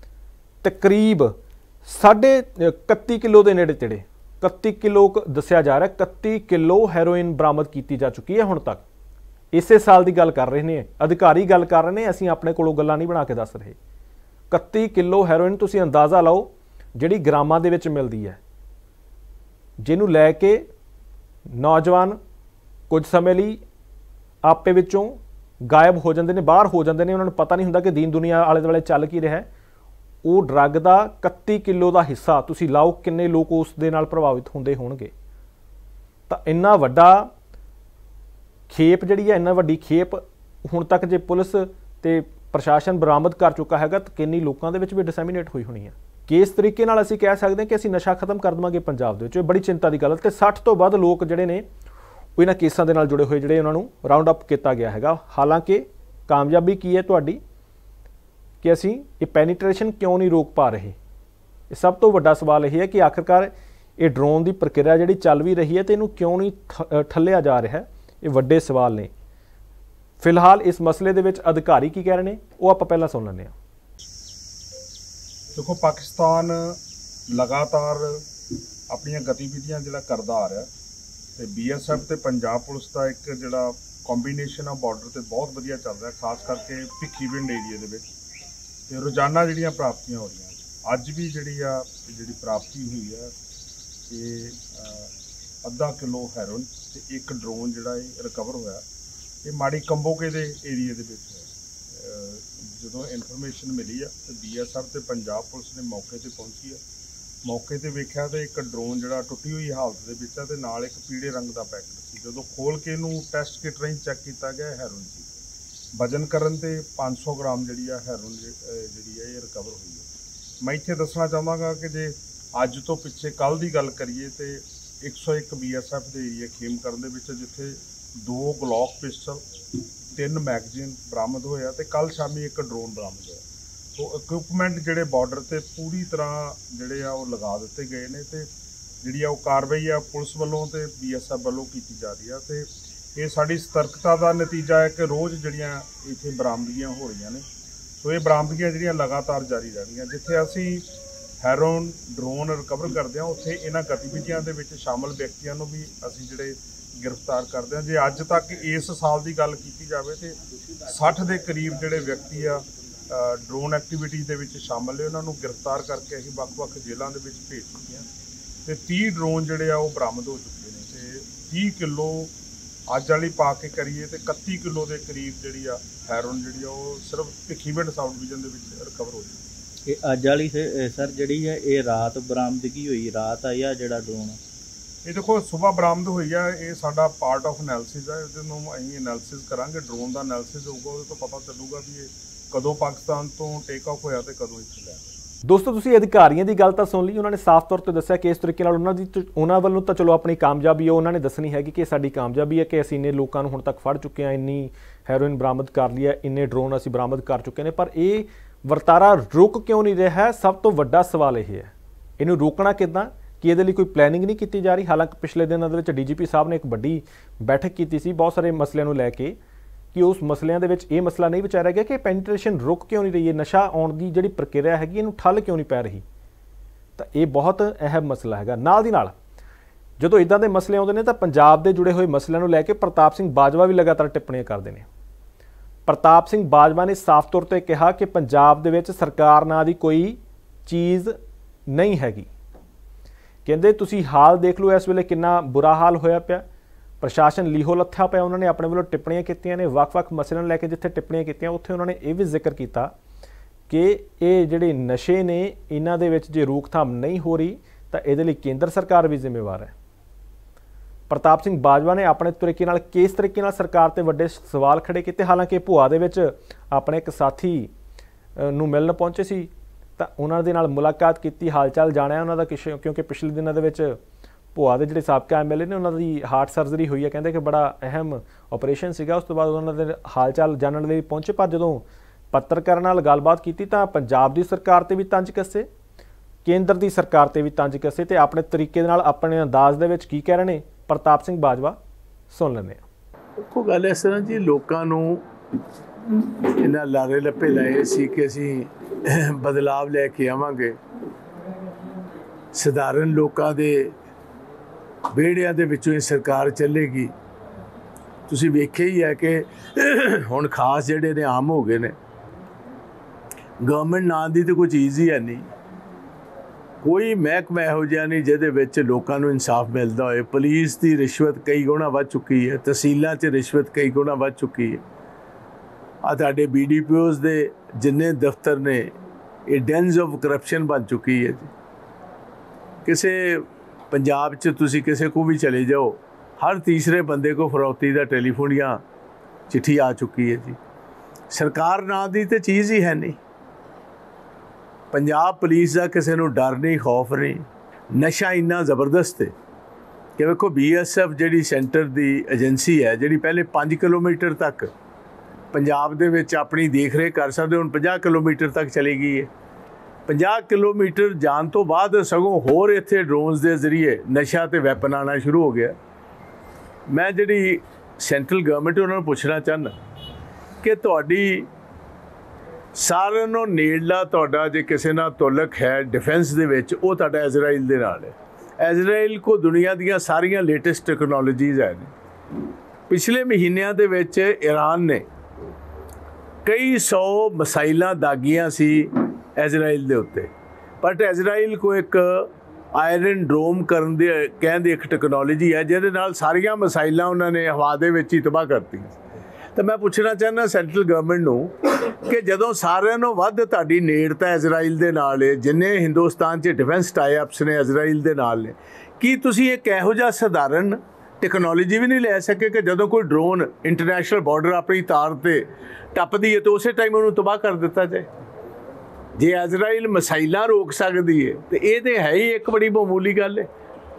ਤਕਰੀਬ ਸਾਢੇ ਇਕੱਤੀ ਕਿਲੋ ਦੇ ਨੇੜੇ ਤੇੜੇ ਇਕੱਤੀ ਕਿਲੋ ਦੱਸਿਆ ਜਾ ਰਿਹਾ, ਇਕੱਤੀ ਕਿਲੋ ਹੈਰੋਇਨ ਬਰਾਮਦ ਕੀਤੀ ਜਾ ਚੁੱਕੀ ਹੈ ਹੁਣ ਤੱਕ। ਇਸੇ ਸਾਲ ਦੀ ਗੱਲ ਕਰ ਰਹੇ ਨੇ ਅਧਿਕਾਰੀ, ਗੱਲ ਕਰ ਰਹੇ ਨੇ, ਅਸੀਂ ਆਪਣੇ ਕੋਲੋਂ ਗੱਲਾਂ ਨਹੀਂ ਬਣਾ ਕੇ ਦੱਸ ਰਹੇ। ਇਕੱਤੀ ਕਿਲੋ ਹੈਰੋਇਨ ਤੁਸੀਂ ਅੰਦਾਜ਼ਾ ਲਾਓ ਜਿਹੜੀ ਗ੍ਰਾਮਾਂ ਦੇ ਵਿੱਚ ਮਿਲਦੀ ਹੈ, ਜਿਹਨੂੰ ਲੈ ਕੇ ਨੌਜਵਾਨ ਕੁਝ ਸਮੇਂ ਲਈ ਆਪੇ ਵਿੱਚੋਂ ਗਾਇਬ ਹੋ ਜਾਂਦੇ ਨੇ, ਬਾਹਰ ਹੋ ਜਾਂਦੇ ਨੇ, ਉਹਨਾਂ ਨੂੰ ਪਤਾ ਨਹੀਂ ਹੁੰਦਾ ਕਿ ਦੀਨ ਦੁਨੀਆ ਆਲੇ ਦੁਆਲੇ ਚੱਲ ਕੀ ਰਿਹਾ। ਉਹ ਡਰੱਗ ਦਾ ਇਕੱਤੀ ਕਿਲੋ ਦਾ ਹਿੱਸਾ ਤੁਸੀਂ ਲਾਓ ਕਿੰਨੇ ਲੋਕ ਉਸ ਦੇ ਨਾਲ ਪ੍ਰਭਾਵਿਤ ਹੁੰਦੇ ਹੋਣਗੇ। ਤਾਂ ਇੰਨਾ ਵੱਡਾ ਖੇਪ ਜਿਹੜੀ ਹੈ, ਇੰਨਾ ਵੱਡੀ ਖੇਪ ਹੁਣ ਤੱਕ ਜੇ ਪੁਲਿਸ ਤੇ ਪ੍ਰਸ਼ਾਸਨ ਬਰਾਮਦ ਕਰ ਚੁੱਕਾ ਹੈਗਾ ਤਾਂ ਕਿੰਨੀ ਲੋਕਾਂ ਦੇ ਵਿੱਚ ਵੀ ਡਿਸੈਮੀਨੇਟ ਹੋਈ ਹੋਣੀ ਹੈ। ਕਿਸ ਤਰੀਕੇ ਨਾਲ ਅਸੀਂ ਕਹਿ ਸਕਦੇ ਹਾਂ ਕਿ ਅਸੀਂ ਨਸ਼ਾ ਖਤਮ ਕਰ ਦੇਵਾਂਗੇ ਪੰਜਾਬ ਦੇ ਵਿੱਚ? ਇਹ ਬੜੀ ਚਿੰਤਾ ਦੀ ਗੱਲ ਹੈ। ਤੇ ਸੱਠ ਤੋਂ ਵੱਧ ਲੋਕ ਜਿਹੜੇ ਨੇ ਉਹ ਇਹਨਾਂ ਕੇਸਾਂ ਦੇ ਨਾਲ ਜੁੜੇ ਹੋਏ ਜਿਹੜੇ ਉਹਨਾਂ ਨੂੰ ਰਾਉਂਡ ਅਪ ਕੀਤਾ ਗਿਆ ਹੈਗਾ। ਹਾਲਾਂਕਿ ਕਾਮਯਾਬੀ ਕੀ ਹੈ ਤੁਹਾਡੀ ਕਿ ਅਸੀਂ ਇਹ ਪੈਨੀਟ੍ਰੇਸ਼ਨ ਕਿਉਂ ਨਹੀਂ ਰੋਕ ਪਾ ਰਹੇ? ਇਹ ਸਭ ਤੋਂ ਵੱਡਾ ਸਵਾਲ ਇਹ ਹੈ ਕਿ ਆਖਿਰਕਾਰ ਇਹ ਡਰੋਨ ਦੀ ਪ੍ਰਕਿਰਿਆ ਜਿਹੜੀ ਚੱਲ ਵੀ ਰਹੀ ਹੈ ਤੇ ਇਹਨੂੰ ਕਿਉਂ ਨਹੀਂ ਠੱਲਿਆ ਜਾ ਰਿਹਾ? ਇਹ ਵੱਡੇ ਸਵਾਲ ਨੇ। ਫਿਲਹਾਲ ਇਸ ਮਸਲੇ ਦੇ ਵਿੱਚ ਅਧਿਕਾਰੀ ਕੀ ਕਹਿ ਰਹੇ ਨੇ ਉਹ ਆਪਾਂ ਪਹਿਲਾਂ ਸੁਣ ਲੈਂਦੇ ਹਾਂ। ਦੇਖੋ, ਪਾਕਿਸਤਾਨ ਲਗਾਤਾਰ ਆਪਣੀਆਂ ਗਤੀਵਿਧੀਆਂ ਜਿਹੜਾ ਕਰਦਾ ਆ ਰਿਹਾ ਤੇ ਬੀ ਐਸ ਐਫ ਤੇ ਪੰਜਾਬ ਪੁਲਿਸ ਦਾ ਇੱਕ ਜਿਹੜਾ ਕੰਬੀਨੇਸ਼ਨ ਆ ਬਾਰਡਰ ਤੇ ਬਹੁਤ ਵਧੀਆ ਚੱਲ ਰਿਹਾ, ਖਾਸ ਕਰਕੇ ਭਿੱਖੀਵਿੰਡ ਏਰੀਆ ਦੇ ਵਿੱਚ। ਤੇ ਰੋਜ਼ਾਨਾ ਜਿਹੜੀਆਂ ਪ੍ਰਾਪਤੀਆਂ ਹੋ ਰਹੀਆਂ, ਅੱਜ ਵੀ ਜਿਹੜੀ ਆ ਜਿਹੜੀ ਪ੍ਰਾਪਤੀ ਹੋਈ ਆ ਇਹ ਅੱਧਾ ਕਿਲੋ ਹੈਰੋਇਨ ਤੇ ਇੱਕ ਡਰੋਨ ਜਿਹੜਾ ਇਹ ਰਿਕਵਰ ਹੋਇਆ। ਇਹ ਮਾੜੀ ਕੰਬੋਕੇ ਦੇ ਏਰੀਏ ਦੇ ਵਿੱਚ ਹੋਇਆ। ਜਦੋਂ ਇਨਫੋਰਮੇਸ਼ਨ ਮਿਲੀ ਆ ਤੇ ਬੀ ਐਸ ਐਫ ਤੇ ਪੰਜਾਬ ਪੁਲਿਸ ਨੇ ਮੌਕੇ ਤੇ ਪਹੁੰਚੀ ਆ। ਮੌਕੇ ਤੇ ਵੇਖਿਆ ਤੇ ਇੱਕ ਡਰੋਨ ਜਿਹੜਾ ਟੁੱਟੀ ਹੋਈ ਹਾਲਤ ਦੇ ਵਿੱਚ ਆ ਤੇ ਨਾਲ ਇੱਕ ਪੀਲੇ ਰੰਗ ਦਾ ਪੈਕਟ ਸੀ। ਜਦੋਂ ਖੋਲ ਕੇ ਇਹਨੂੰ ਟੈਸਟ ਕਿਟ ਰਾਹੀਂ ਚੈੱਕ ਕੀਤਾ ਗਿਆ, ਹੈਰੋਇਨ ਸੀ। ਵਜਨ ਕਰਨ ਤੇ ਪੰਜ ਸੌ ਗ੍ਰਾਮ ਜਿਹੜੀ ਆ ਹੈਰੋਇਨ ਜਿਹੜੀ ਆ ਇਹ ਰਿਕਵਰ ਹੋਈ ਹੈ। ਮੈਂ ਇੱਥੇ ਦੱਸਣਾ ਚਾਹਾਂਗਾ ਕਿ ਜੇ ਅੱਜ ਤੋਂ ਪਿੱਛੇ ਕੱਲ੍ਹ ਦੀ ਗੱਲ ਕਰੀਏ ਤੇ ਇੱਕ ਸੌ ਇੱਕ ਬੀ ਐਸ ਐਫ ਦੇ ਏਰੀਆ ਖੇਮਕਰਨ ਦੇ ਵਿੱਚ, ਜਿੱਥੇ ਦੋ ਗਲੌਕ ਪਿਸਟਲ, ਤਿੰਨ ਮੈਗਜ਼ੀਨ ਬਰਾਮਦ ਹੋਇਆ ਤੇ ਕੱਲ ਸ਼ਾਮੀ ਇੱਕ ਡਰੋਨ ਬਰਾਮਦ ਹੋਇਆ। ਸੋ ਇਕਵਿਪਮੈਂਟ ਜਿਹੜੇ ਬਾਰਡਰ ਤੇ ਪੂਰੀ ਤਰ੍ਹਾਂ ਜਿਹੜੇ ਆ ਉਹ ਲਗਾ ਦਿੱਤੇ ਗਏ ਨੇ ਤੇ ਜਿਹੜੀ ਆ ਉਹ ਕਾਰਵਾਈ ਆ ਪੁਲਿਸ ਵੱਲੋਂ ਤੇ ਬੀ ਐਸ ਐਫ ਵੱਲੋਂ ਕੀਤੀ ਜਾ ਰਹੀ ਆ ਤੇ ਇਹ ਸਾਡੀ ਸਤਰਕਤਾ ਦਾ ਨਤੀਜਾ ਹੈ ਕਿ ਰੋਜ਼ ਜਿਹੜੀਆਂ ਇੱਥੇ ਬਰਾਮਦਗੀਆਂ ਹੋ ਰਹੀਆਂ ਨੇ। ਸੋ ਇਹ ਬਰਾਮਦਗੀਆਂ ਜਿਹੜੀਆਂ ਲਗਾਤਾਰ ਜਾਰੀ ਰਹਿਣਗੀਆਂ। ਜਿੱਥੇ ਅਸੀਂ ਹੈਰੋਨ ਡਰੋਨ ਰਿਕਵਰ ਕਰਦੇ ਹਾਂ, ਉੱਥੇ ਇਹਨਾਂ ਗਤੀਵਿਧੀਆਂ ਦੇ ਵਿੱਚ ਸ਼ਾਮਲ ਵਿਅਕਤੀਆਂ ਨੂੰ ਵੀ ਅਸੀਂ ਜਿਹੜੇ ਗ੍ਰਿਫਤਾਰ ਕਰਦੇ ਹਾਂ। ਜੇ ਅੱਜ ਤੱਕ ਇਸ ਸਾਲ ਦੀ ਗੱਲ ਕੀਤੀ ਜਾਵੇ ਤੇ ਸੱਠ ਦੇ ਕਰੀਬ ਜਿਹੜੇ ਵਿਅਕਤੀ ਆ ਡਰੋਨ ਐਕਟੀਵਿਟੀ ਦੇ ਵਿੱਚ ਸ਼ਾਮਲ ਨੇ, ਉਹਨਾਂ ਨੂੰ ਗ੍ਰਿਫਤਾਰ ਕਰਕੇ ਅਸੀਂ ਵੱਖ-ਵੱਖ ਜੇਲ੍ਹਾਂ ਦੇ ਵਿੱਚ ਭੇਜ ਚੁੱਕੇ ਹਾਂ ਤੇ ਤੀਹ ਡਰੋਨ ਜਿਹੜੇ ਆ ਉਹ ਬਰਾਮਦ ਹੋ ਚੁੱਕੇ ਨੇ ਤੇ ਤੀਹ ਕਿਲੋ ਅੱਜ ਵਾਲੀ ਪਾ ਕੇ ਕਰੀਏ ਤੇ ਇਕੱਤੀ ਕਿਲੋ ਦੇ ਕਰੀਬ ਜਿਹੜੀ ਆ ਹੈਰੋਨ ਜਿਹੜੀ ਆ ਉਹ ਸਿਰਫ ਭਿੱਖੀਵਿੰਡ ਸਾਬ ਡਿਵੀਜ਼ਨ ਦੇ ਵਿੱਚ ਰਿਕਵਰ ਹੋ ਚੁੱਕੀ। ਇਹ ਅੱਜ ਵਾਲੀ ਸਰ ਜਿਹੜੀ ਹੈ ਇਹ ਰਾਤ ਬਰਾਮਦਗੀ ਹੋਈ, ਰਾਤ ਆਇਆ ਜਿਹੜਾ ਡਰੋਨ? ਇਹ ਦੇਖੋ ਸਵੇਰ ਬਰਾਮਦ ਹੋਈ ਆ, ਇਹ ਸਾਡਾ ਪਾਰਟ ਆਫ ਐਨਾਲਿਸਿਸ ਹੈ। ਇਹਦੇ ਨੂੰ ਅਸੀਂ ਐਨਾਲਿਸਿਸ ਕਰਾਂਗੇ, ਡਰੋਨ ਦਾ ਐਨਾਲਿਸਿਸ ਹੋਊਗਾ, ਉਹਦੇ ਤੋਂ ਪਤਾ ਚੱਲੂਗਾ ਵੀ ਇਹ ਕਦੋਂ ਪਾਕਿਸਤਾਨ ਤੋਂ ਟੇਕ ਆਫ ਹੋਇਆ ਤੇ ਕਦੋਂ ਇੱਥੇ ਲਿਆ। ਦੋਸਤੋ ਤੁਸੀਂ ਅਧਿਕਾਰੀਆਂ ਦੀ ਗੱਲ ਤਾਂ ਸੁਣ ਲਈ, ਉਹਨਾਂ ਨੇ ਸਾਫ਼ ਤੌਰ ਤੇ ਦੱਸਿਆ ਕਿ ਇਸ ਤਰੀਕੇ ਨਾਲ ਉਹਨਾਂ ਦੀ ਉਹਨਾਂ ਵੱਲੋਂ ਤਾਂ ਚਲੋ ਆਪਣੀ ਕਾਮਯਾਬੀ ਉਹ ਉਹਨਾਂ ਨੇ ਦੱਸਣੀ ਹੈਗੀ ਕਿ ਸਾਡੀ ਕਾਮਯਾਬੀ ਹੈ ਕਿ ਅਸੀਂ ਇੰਨੇ ਲੋਕਾਂ ਨੂੰ ਹੁਣ ਤੱਕ ਫੜ ਚੁੱਕੇ ਹਾਂ, ਇੰਨੀ ਹੈਰੋਇਨ ਬਰਾਮਦ ਕਰ ਲਈ ਹੈ, ਇੰਨੇ ਡਰੋਨ ਅਸੀਂ ਬਰਾਮਦ ਕਰ ਚੁੱਕੇ ਨੇ। ਪਰ ਇਹ ਵਰਤਾਰਾ ਰੁਕ ਕਿਉਂ ਨਹੀਂ ਰਿਹਾ, ਸਭ ਤੋਂ ਵੱਡਾ ਸਵਾਲ ਇਹ ਹੈ। ਇਹਨੂੰ ਰੋਕਣਾ ਕਿੱਦਾਂ, ਕਿ ਇਹਦੇ ਲਈ ਕੋਈ ਪਲੈਨਿੰਗ ਨਹੀਂ ਕੀਤੀ ਜਾ ਰਹੀ। ਹਾਲਾਂਕਿ ਪਿਛਲੇ ਦਿਨਾਂ ਦੇ ਵਿੱਚ ਡੀ ਜੀ ਪੀ ਸਾਹਿਬ ਨੇ ਇੱਕ ਵੱਡੀ ਬੈਠਕ ਕੀਤੀ ਸੀ ਬਹੁਤ ਸਾਰੇ ਮਸਲਿਆਂ ਨੂੰ ਲੈ ਕੇ, ਕਿ ਉਸ ਮਸਲਿਆਂ ਦੇ ਵਿੱਚ ਇਹ ਮਸਲਾ ਨਹੀਂ ਵਿਚਾਰਿਆ ਗਿਆ ਕਿ ਪੈਨੀਟ੍ਰੇਸ਼ਨ ਰੁਕ ਕਿਉਂ ਨਹੀਂ ਰਹੀ ਹੈ, ਨਸ਼ਾ ਆਉਣ ਦੀ ਜਿਹੜੀ ਪ੍ਰਕਿਰਿਆ ਹੈਗੀ ਇਹਨੂੰ ਠੱਲ ਕਿਉਂ ਨਹੀਂ ਪੈ ਰਹੀ। ਤਾਂ ਇਹ ਬਹੁਤ ਅਹਿਮ ਮਸਲਾ ਹੈਗਾ। ਨਾਲ ਦੀ ਨਾਲ ਜਦੋਂ ਇਦਾਂ ਦੇ ਮਸਲੇ ਆਉਂਦੇ ਨੇ ਤਾਂ ਪੰਜਾਬ ਦੇ ਜੁੜੇ ਹੋਏ ਮਸਲਿਆਂ ਨੂੰ ਲੈ ਕੇ ਪ੍ਰਤਾਪ ਸਿੰਘ ਬਾਜਵਾ ਵੀ ਲਗਾਤਾਰ ਟਿੱਪਣੀਆਂ ਕਰਦੇ ਨੇ। ਪ੍ਰਤਾਪ ਸਿੰਘ ਬਾਜਵਾ ਨੇ ਸਾਫ਼ ਤੌਰ ਤੇ ਕਿਹਾ ਕਿ ਪੰਜਾਬ ਦੇ ਵਿੱਚ ਸਰਕਾਰ ਨਾਂ ਦੀ ਕੋਈ ਚੀਜ਼ ਨਹੀਂ ਹੈਗੀ। ਕਹਿੰਦੇ ਤੁਸੀਂ ਹਾਲ ਦੇਖ ਲਓ ਇਸ ਵੇਲੇ ਕਿੰਨਾ ਬੁਰਾ ਹਾਲ ਹੋਇਆ ਪਿਆ, ਪ੍ਰਸ਼ਾਸਨ ਲੀਹੋ ਲੱਥਾ ਪਿਆ। ਉਹਨਾਂ ਨੇ ਆਪਣੇ ਵੱਲੋਂ ਟਿੱਪਣੀਆਂ ਕੀਤੀਆਂ ਨੇ ਵੱਖ-ਵੱਖ ਮਸਲਿਆਂ ਨੂੰ ਲੈ ਕੇ। ਜਿੱਥੇ ਟਿੱਪਣੀਆਂ ਕੀਤੀਆਂ ਉੱਥੇ ਉਹਨਾਂ ਨੇ ਇਹ ਵੀ ਜ਼ਿਕਰ ਕੀਤਾ ਕਿ ਇਹ ਜਿਹੜੇ ਨਸ਼ੇ ਨੇ ਇਹਨਾਂ ਦੇ ਵਿੱਚ ਜੇ ਰੋਕਥਾਮ ਨਹੀਂ ਹੋ ਰਹੀ ਤਾਂ ਇਹਦੇ ਲਈ ਕੇਂਦਰ ਸਰਕਾਰ ਵੀ ਜ਼ਿੰਮੇਵਾਰ ਹੈ। ਪ੍ਰਤਾਪ ਸਿੰਘ ਬਾਜਵਾ ਨੇ ਆਪਣੇ ਤਰੀਕੇ ਨਾਲ ਕਿਸ ਤਰੀਕੇ ਨਾਲ ਸਰਕਾਰ ਤੇ ਵੱਡੇ ਸਵਾਲ ਖੜੇ ਕੀਤੇ। ਹਾਲਾਂਕਿ ਭੁਆ ਦੇ ਵਿੱਚ ਆਪਣੇ ਇੱਕ ਸਾਥੀ ਨੂੰ ਮਿਲਣ ਪਹੁੰਚੇ ਸੀ ਤਾਂ ਉਹਨਾਂ ਦੇ ਨਾਲ ਮੁਲਾਕਾਤ ਕੀਤੀ, ਹਾਲ ਚਾਲ ਜਾਣਿਆ ਉਹਨਾਂ ਦਾ, ਕਿਉਂਕਿ ਪਿਛਲੇ ਦਿਨਾਂ ਦੇ ਵਿੱਚ ਭੁਆ ਦੇ ਜਿਹੜੇ ਸਾਬਕਾ ਐਮ ਐਲ ਏ ਨੇ ਉਹਨਾਂ ਦੀ ਹਾਰਟ ਸਰਜਰੀ ਹੋਈ ਹੈ। ਕਹਿੰਦੇ ਕਿ ਬੜਾ ਅਹਿਮ ਆਪਰੇਸ਼ਨ ਸੀਗਾ। ਉਸ ਤੋਂ ਬਾਅਦ ਉਹਨਾਂ ਦੇ ਹਾਲ ਚਾਲ ਜਾਣਨ ਲਈ ਪਹੁੰਚੇ, ਪਰ ਜਦੋਂ ਪੱਤਰਕਾਰਾਂ ਨਾਲ ਗੱਲਬਾਤ ਕੀਤੀ ਤਾਂ ਪੰਜਾਬ ਦੀ ਸਰਕਾਰ ਤੇ ਵੀ ਤੰਜ ਕੱਸੇ, ਕੇਂਦਰ ਦੀ ਸਰਕਾਰ ਤੇ ਵੀ ਤੰਜ ਕੱਸੇ ਤੇ ਆਪਣੇ ਤਰੀਕੇ ਦੇ ਨਾਲ ਆਪਣੇ ਅੰਦਾਜ਼ ਦੇ ਵਿੱਚ ਕੀ ਕਹਿ ਰਹੇ ਨੇ ਪ੍ਰਤਾਪ ਸਿੰਘ ਬਾਜਵਾ, ਸੁਣ ਲੈਂਦੇ ਹਾਂ। ਇੱਕੋ ਗੱਲ ਇਸ ਤਰ੍ਹਾਂ ਜੀ, ਲੋਕਾਂ ਨੂੰ ਇਹਨਾਂ ਲਾਰੇ ਲੱਪੇ ਲਾਏ ਸੀ ਕਿ ਅਸੀਂ ਬਦਲਾਵ ਲੈ ਕੇ ਆਵਾਂਗੇ, ਸਧਾਰਨ ਲੋਕਾਂ ਦੇ ਵਿਹੜਿਆਂ ਦੇ ਵਿੱਚੋਂ ਇਹ ਸਰਕਾਰ ਚੱਲੇਗੀ। ਤੁਸੀਂ ਵੇਖਿਆ ਹੀ ਹੈ ਕਿ ਹੁਣ ਖਾਸ ਜਿਹੜੇ ਨੇ ਆਮ ਹੋ ਗਏ ਨੇ। ਗਵਰਨਮੈਂਟ ਨਾਂ ਦੀ ਤਾਂ ਕੋਈ ਚੀਜ਼ ਹੀ ਹੈ ਨਹੀਂ, ਕੋਈ ਮਹਿਕਮਾ ਇਹੋ ਜਿਹਾ ਨਹੀਂ ਜਿਹਦੇ ਵਿੱਚ ਲੋਕਾਂ ਨੂੰ ਇਨਸਾਫ ਮਿਲਦਾ ਹੋਏ। ਪੁਲਿਸ ਦੀ ਰਿਸ਼ਵਤ ਕਈ ਗੁਣਾ ਵੱਧ ਚੁੱਕੀ ਹੈ, ਤਹਿਸੀਲਾਂ 'ਚ ਰਿਸ਼ਵਤ ਕਈ ਗੁਣਾ ਵੱਧ ਚੁੱਕੀ ਹੈ। ਆ ਤੁਹਾਡੇ ਬੀ ਡੀ ਪੀ ਓਜ਼ ਦੇ ਜਿੰਨੇ ਦਫ਼ਤਰ ਨੇ ਇਹ ਡੈਨਸ ਆਫ ਕਰਪਸ਼ਨ ਬਣ ਚੁੱਕੀ ਹੈ ਜੀ। ਕਿਸੇ ਪੰਜਾਬ 'ਚ ਤੁਸੀਂ ਕਿਸੇ ਕੋ ਵੀ ਚਲੇ ਜਾਓ, ਹਰ ਤੀਸਰੇ ਬੰਦੇ ਕੋ ਫਰੌਤੀ ਦਾ ਟੈਲੀਫੋਨ ਜਾਂ ਚਿੱਠੀ ਆ ਚੁੱਕੀ ਹੈ ਜੀ। ਸਰਕਾਰ ਨਾਂ ਦੀ ਤਾਂ ਚੀਜ਼ ਹੀ ਹੈ ਨਹੀਂ। ਪੰਜਾਬ ਪੁਲਿਸ ਦਾ ਕਿਸੇ ਨੂੰ ਡਰ ਨਹੀਂ, ਖੌਫ ਨਹੀਂ। ਨਸ਼ਾ ਇੰਨਾ ਜ਼ਬਰਦਸਤ ਹੈ ਕਿ ਵੇਖੋ ਬੀ ਐਸ ਐਫ ਜਿਹੜੀ ਸੈਂਟਰ ਦੀ ਏਜੰਸੀ ਹੈ, ਜਿਹੜੀ ਪਹਿਲੇ ਪੰਜ ਕਿਲੋਮੀਟਰ ਤੱਕ ਪੰਜਾਬ ਦੇ ਵਿੱਚ ਆਪਣੀ ਦੇਖ ਰੇਖ ਕਰ ਸਕਦੇ, ਹੁਣ ਪੰਜਾਹ ਕਿਲੋਮੀਟਰ ਤੱਕ ਚਲੀ ਗਈ ਹੈ। ਪੰਜਾਹ ਕਿਲੋਮੀਟਰ ਜਾਣ ਤੋਂ ਬਾਅਦ ਸਗੋਂ ਹੋਰ ਇੱਥੇ ਡਰੋਨਸ ਦੇ ਜ਼ਰੀਏ ਨਸ਼ਾ ਤੇ ਵੈਪਨ ਆਉਣਾ ਸ਼ੁਰੂ ਹੋ ਗਿਆ। ਮੈਂ ਜਿਹੜੀ ਸੈਂਟਰਲ ਗਵਰਨਮੈਂਟ ਉਹਨਾਂ ਨੂੰ ਪੁੱਛਣਾ ਚਾਹੁੰਦਾ ਕਿ ਤੁਹਾਡੀ ਸਾਰਿਆਂ ਨੂੰ ਨੇੜਲਾ ਤੁਹਾਡਾ ਜੇ ਕਿਸੇ ਨਾਲ ਤੁਲਕ ਹੈ ਡਿਫੈਂਸ ਦੇ ਵਿੱਚ, ਉਹ ਤੁਹਾਡਾ ਇਜ਼ਰਾਈਲ ਦੇ ਨਾਲ ਹੈ। ਇਜ਼ਰਾਈਲ ਕੋ ਦੁਨੀਆ ਦੀਆਂ ਸਾਰੀਆਂ ਲੇਟੈਸਟ ਟੈਕਨੋਲੋਜੀਜ਼ ਹੈ। ਪਿਛਲੇ ਮਹੀਨਿਆਂ ਦੇ ਵਿੱਚ ਈਰਾਨ ਨੇ ਕਈ ਸੌ ਮਿਸਾਈਲਾਂ ਦਾਗੀਆਂ ਸੀ ਇਜ਼ਰਾਈਲ ਦੇ ਉੱਤੇ, ਬਟ ਇਜ਼ਰਾਈਲ ਕੋ ਇੱਕ ਆਇਰਨ ਡਰੋਮ ਕਰਨ ਦੇ ਕਹਿੰਦੇ ਇੱਕ ਟੈਕਨੋਲੋਜੀ ਹੈ ਜਿਹਦੇ ਨਾਲ ਸਾਰੀਆਂ ਮਿਸਾਈਲਾਂ ਉਹਨਾਂ ਨੇ ਹਵਾ ਦੇ ਵਿੱਚ ਹੀ ਤਬਾਹ ਕਰਤੀਆਂ। ਤਾਂ ਮੈਂ ਪੁੱਛਣਾ ਚਾਹੁੰਦਾ ਸੈਂਟਰਲ ਗਵਰਨਮੈਂਟ ਨੂੰ ਕਿ ਜਦੋਂ ਸਾਰਿਆਂ ਨੂੰ ਵੱਧ ਤੁਹਾਡੀ ਨੇੜਤਾ ਇਜ਼ਰਾਈਲ ਦੇ ਨਾਲ ਹੈ, ਜਿੰਨੇ ਹਿੰਦੁਸਤਾਨ 'ਚ ਡਿਫੈਂਸ ਟਾਈ ਅਪਸ ਨੇ ਇਜ਼ਰਾਈਲ ਦੇ ਨਾਲ ਨੇ, ਕੀ ਤੁਸੀਂ ਇੱਕ ਇਹੋ ਜਿਹਾ ਸਧਾਰਨ ਟੈਕਨੋਲੋਜੀ ਵੀ ਨਹੀਂ ਲੈ ਸਕੇ ਕਿ ਜਦੋਂ ਕੋਈ ਡਰੋਨ ਇੰਟਰਨੈਸ਼ਨਲ ਬਾਰਡਰ ਆਪਣੀ ਤਾਰ 'ਤੇ ਟੱਪਦੀ ਹੈ ਤਾਂ ਉਸੇ ਟਾਈਮ ਉਹਨੂੰ ਤਬਾਹ ਕਰ ਦਿੱਤਾ ਜਾਏ? ਜੇ ਇਜ਼ਰਾਈਲ ਮਿਸਾਈਲਾਂ ਰੋਕ ਸਕਦੀ ਹੈ ਤਾਂ ਇਹ ਤਾਂ ਹੈ ਹੀ ਇੱਕ ਬੜੀ ਮਾਮੂਲੀ ਗੱਲ ਹੈ।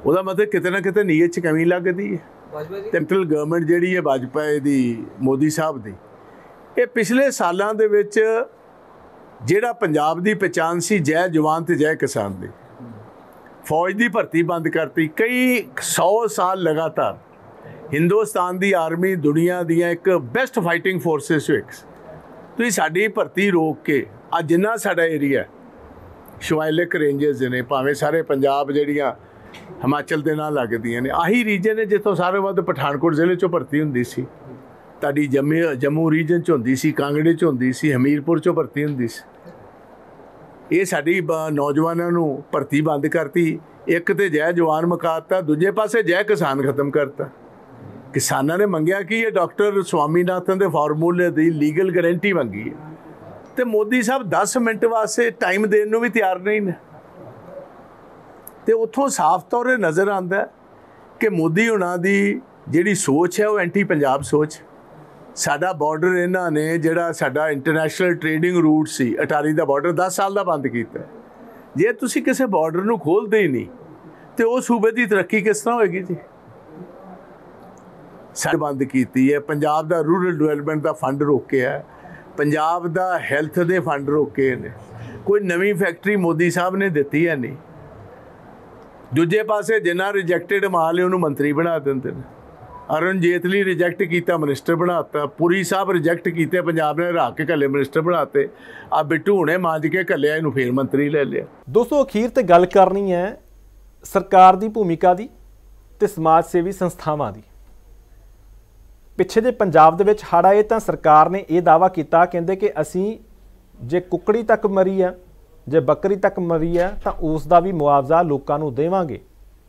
ਉਹਦਾ ਮਤਲਬ ਕਿਤੇ ਨਾ ਕਿਤੇ ਨੀਅਤ 'ਚ ਕਮੀ ਲੱਗਦੀ ਹੈ। ਸੈਂਟਰਲ ਗਵਰਨਮੈਂਟ ਜਿਹੜੀ ਹੈ ਵਾਜਪਾਈ ਦੀ, ਮੋਦੀ ਸਾਹਿਬ ਦੀ, ਇਹ ਪਿਛਲੇ ਸਾਲਾਂ ਦੇ ਵਿੱਚ ਜਿਹੜਾ ਪੰਜਾਬ ਦੀ ਪਛਾਣ ਸੀ ਜੈ ਜਵਾਨ ਤੇ ਜੈ ਕਿਸਾਨ ਦੀ, ਫੌਜ ਦੀ ਭਰਤੀ ਬੰਦ ਕਰਤੀ। ਕਈ ਸੌ ਸਾਲ ਲਗਾਤਾਰ ਹਿੰਦੁਸਤਾਨ ਦੀ ਆਰਮੀ ਦੁਨੀਆ ਦੀਆਂ ਇੱਕ ਬੈਸਟ ਫਾਈਟਿੰਗ ਫੋਰਸਿਸ ਵਿੱਚ ਤੁਸੀਂ ਸਾਡੀ ਭਰਤੀ ਰੋਕ ਕੇ ਅੱਜ ਜਿੰਨਾ ਸਾਡਾ ਏਰੀਆ ਸ਼ਿਵਾਲਿਕ ਰੇਂਜਸ ਨੇ, ਭਾਵੇਂ ਸਾਰੇ ਪੰਜਾਬ ਜਿਹੜੀਆਂ ਹਿਮਾਚਲ ਦੇ ਨਾਲ ਲੱਗਦੀਆਂ ਨੇ, ਆਹੀ ਰੀਜਨ ਹੈ ਜਿੱਥੋਂ ਸਾਰੇ ਵੱਧ ਪਠਾਨਕੋਟ ਜ਼ਿਲ੍ਹੇ 'ਚੋਂ ਭਰਤੀ ਹੁੰਦੀ ਸੀ, ਤੁਹਾਡੀ ਜੰਮੂ ਜੰਮੂ ਰੀਜਨ 'ਚ ਹੁੰਦੀ ਸੀ, ਕਾਂਗੜੇ 'ਚ ਹੁੰਦੀ ਸੀ, ਹਮੀਰਪੁਰ 'ਚੋਂ ਭਰਤੀ ਹੁੰਦੀ ਸੀ। ਇਹ ਸਾਡੀ ਨੌਜਵਾਨਾਂ ਨੂੰ ਭਰਤੀ ਬੰਦ ਕਰਤੀ। ਇੱਕ ਤੇ ਜੈ ਜਵਾਨ ਮੁਕਾਤਾ, ਦੂਜੇ ਪਾਸੇ ਜੈ ਕਿਸਾਨ ਖਤਮ ਕਰਤਾ। ਕਿਸਾਨਾਂ ਨੇ ਮੰਗਿਆ ਕਿ ਇਹ ਡਾਕਟਰ ਸਵਾਮੀਨਾਥਨ ਦੇ ਫਾਰਮੂਲੇ ਦੀ ਲੀਗਲ ਗਰੰਟੀ ਮੰਗੀ ਹੈ, ਤੇ ਮੋਦੀ ਸਾਹਿਬ ਦਸ ਮਿੰਟ ਵਾਸਤੇ ਟਾਈਮ ਦੇਣ ਨੂੰ ਵੀ ਤਿਆਰ ਨਹੀਂ ਨੇ। ਤੇ ਉੱਥੋਂ ਸਾਫ਼ ਤੌਰ 'ਤੇ ਨਜ਼ਰ ਆਉਂਦਾ ਕਿ ਮੋਦੀ ਹੁਣਾਂ ਦੀ ਜਿਹੜੀ ਸੋਚ ਹੈ ਉਹ ਐਂਟੀ ਪੰਜਾਬ ਸੋਚ। ਸਾਡਾ ਬਾਰਡਰ ਇਹਨਾਂ ਨੇ, ਜਿਹੜਾ ਸਾਡਾ ਇੰਟਰਨੈਸ਼ਨਲ ਟ੍ਰੇਡਿੰਗ ਰੂਟ ਸੀ, ਅਟਾਰੀ ਦਾ ਬਾਰਡਰ ਦਸ ਸਾਲ ਦਾ ਬੰਦ ਕੀਤਾ। ਜੇ ਤੁਸੀਂ ਕਿਸੇ ਬਾਰਡਰ ਨੂੰ ਖੋਲ੍ਹਦੇ ਹੀ ਨਹੀਂ ਤੇ ਉਹ ਸੂਬੇ ਦੀ ਤਰੱਕੀ ਕਿਸ ਤਰ੍ਹਾਂ ਹੋਏਗੀ ਜੀ? ਸਾਡੇ ਬੰਦ ਕੀਤੀ ਹੈ। ਪੰਜਾਬ ਦਾ ਰੂਰਲ ਡਿਵੈਲਪਮੈਂਟ ਦਾ ਫੰਡ ਰੋਕਿਆ, ਪੰਜਾਬ ਦਾ ਹੈਲਥ ਦੇ ਫੰਡ ਰੋਕੇ ਨੇ, ਕੋਈ ਨਵੀਂ ਫੈਕਟਰੀ ਮੋਦੀ ਸਾਹਿਬ ਨੇ ਦਿੱਤੀ ਹੈ ਨਹੀਂ। ਦੂਜੇ ਪਾਸੇ ਜਿੰਨਾ ਰਿਜੈਕਟਡ ਮਾਲ ਹੈ ਉਹਨੂੰ ਮੰਤਰੀ ਬਣਾ ਦਿੰਦੇ ਨੇ। ਅਰੁਣ ਜੇਤਲੀ ਰਿਜੈਕਟ ਕੀਤਾ, ਮਿਨਿਸਟਰ ਬਣਾਤਾ। ਪੁਰੀ ਸਾਹਿਬ ਰਿਜੈਕਟ ਕੀਤੇ, ਪੰਜਾਬ ਨੇ ਹਰਾ ਕੇ ਘੱਲੇ ਮਿਨਿਸਟਰ ਬਣਾਤੇ। ਆ ਬਿੱਟੂ ਹੁਣੇ ਮਾਂਜ ਕੇ ਘੱਲਿਆ, ਇਹਨੂੰ ਫੇਰ ਮੰਤਰੀ ਲੈ ਲਿਆ। ਦੋਸਤੋ, ਅਖੀਰ ਤੇ ਗੱਲ ਕਰਨੀ ਹੈ ਸਰਕਾਰ ਦੀ ਭੂਮਿਕਾ ਦੀ ਤੇ ਸਮਾਜ ਸੇਵੀ ਸੰਸਥਾਵਾਂ ਦੀ। ਪਿੱਛੇ ਜੇ ਪੰਜਾਬ ਦੇ ਵਿੱਚ ਹੜ੍ਹ ਆਏ ਤਾਂ ਸਰਕਾਰ ਨੇ ਇਹ ਦਾਅਵਾ ਕੀਤਾ, ਕਹਿੰਦੇ ਕਿ ਅਸੀਂ ਜੇ ਕੁੱਕੜੀ ਤੱਕ ਮਰੀ ਆ, ਜੇ ਬੱਕਰੀ ਤੱਕ ਮਰੀ ਆ ਤਾਂ ਉਸ ਦਾ ਵੀ ਮੁਆਵਜ਼ਾ ਲੋਕਾਂ ਨੂੰ ਦੇਵਾਂਗੇ।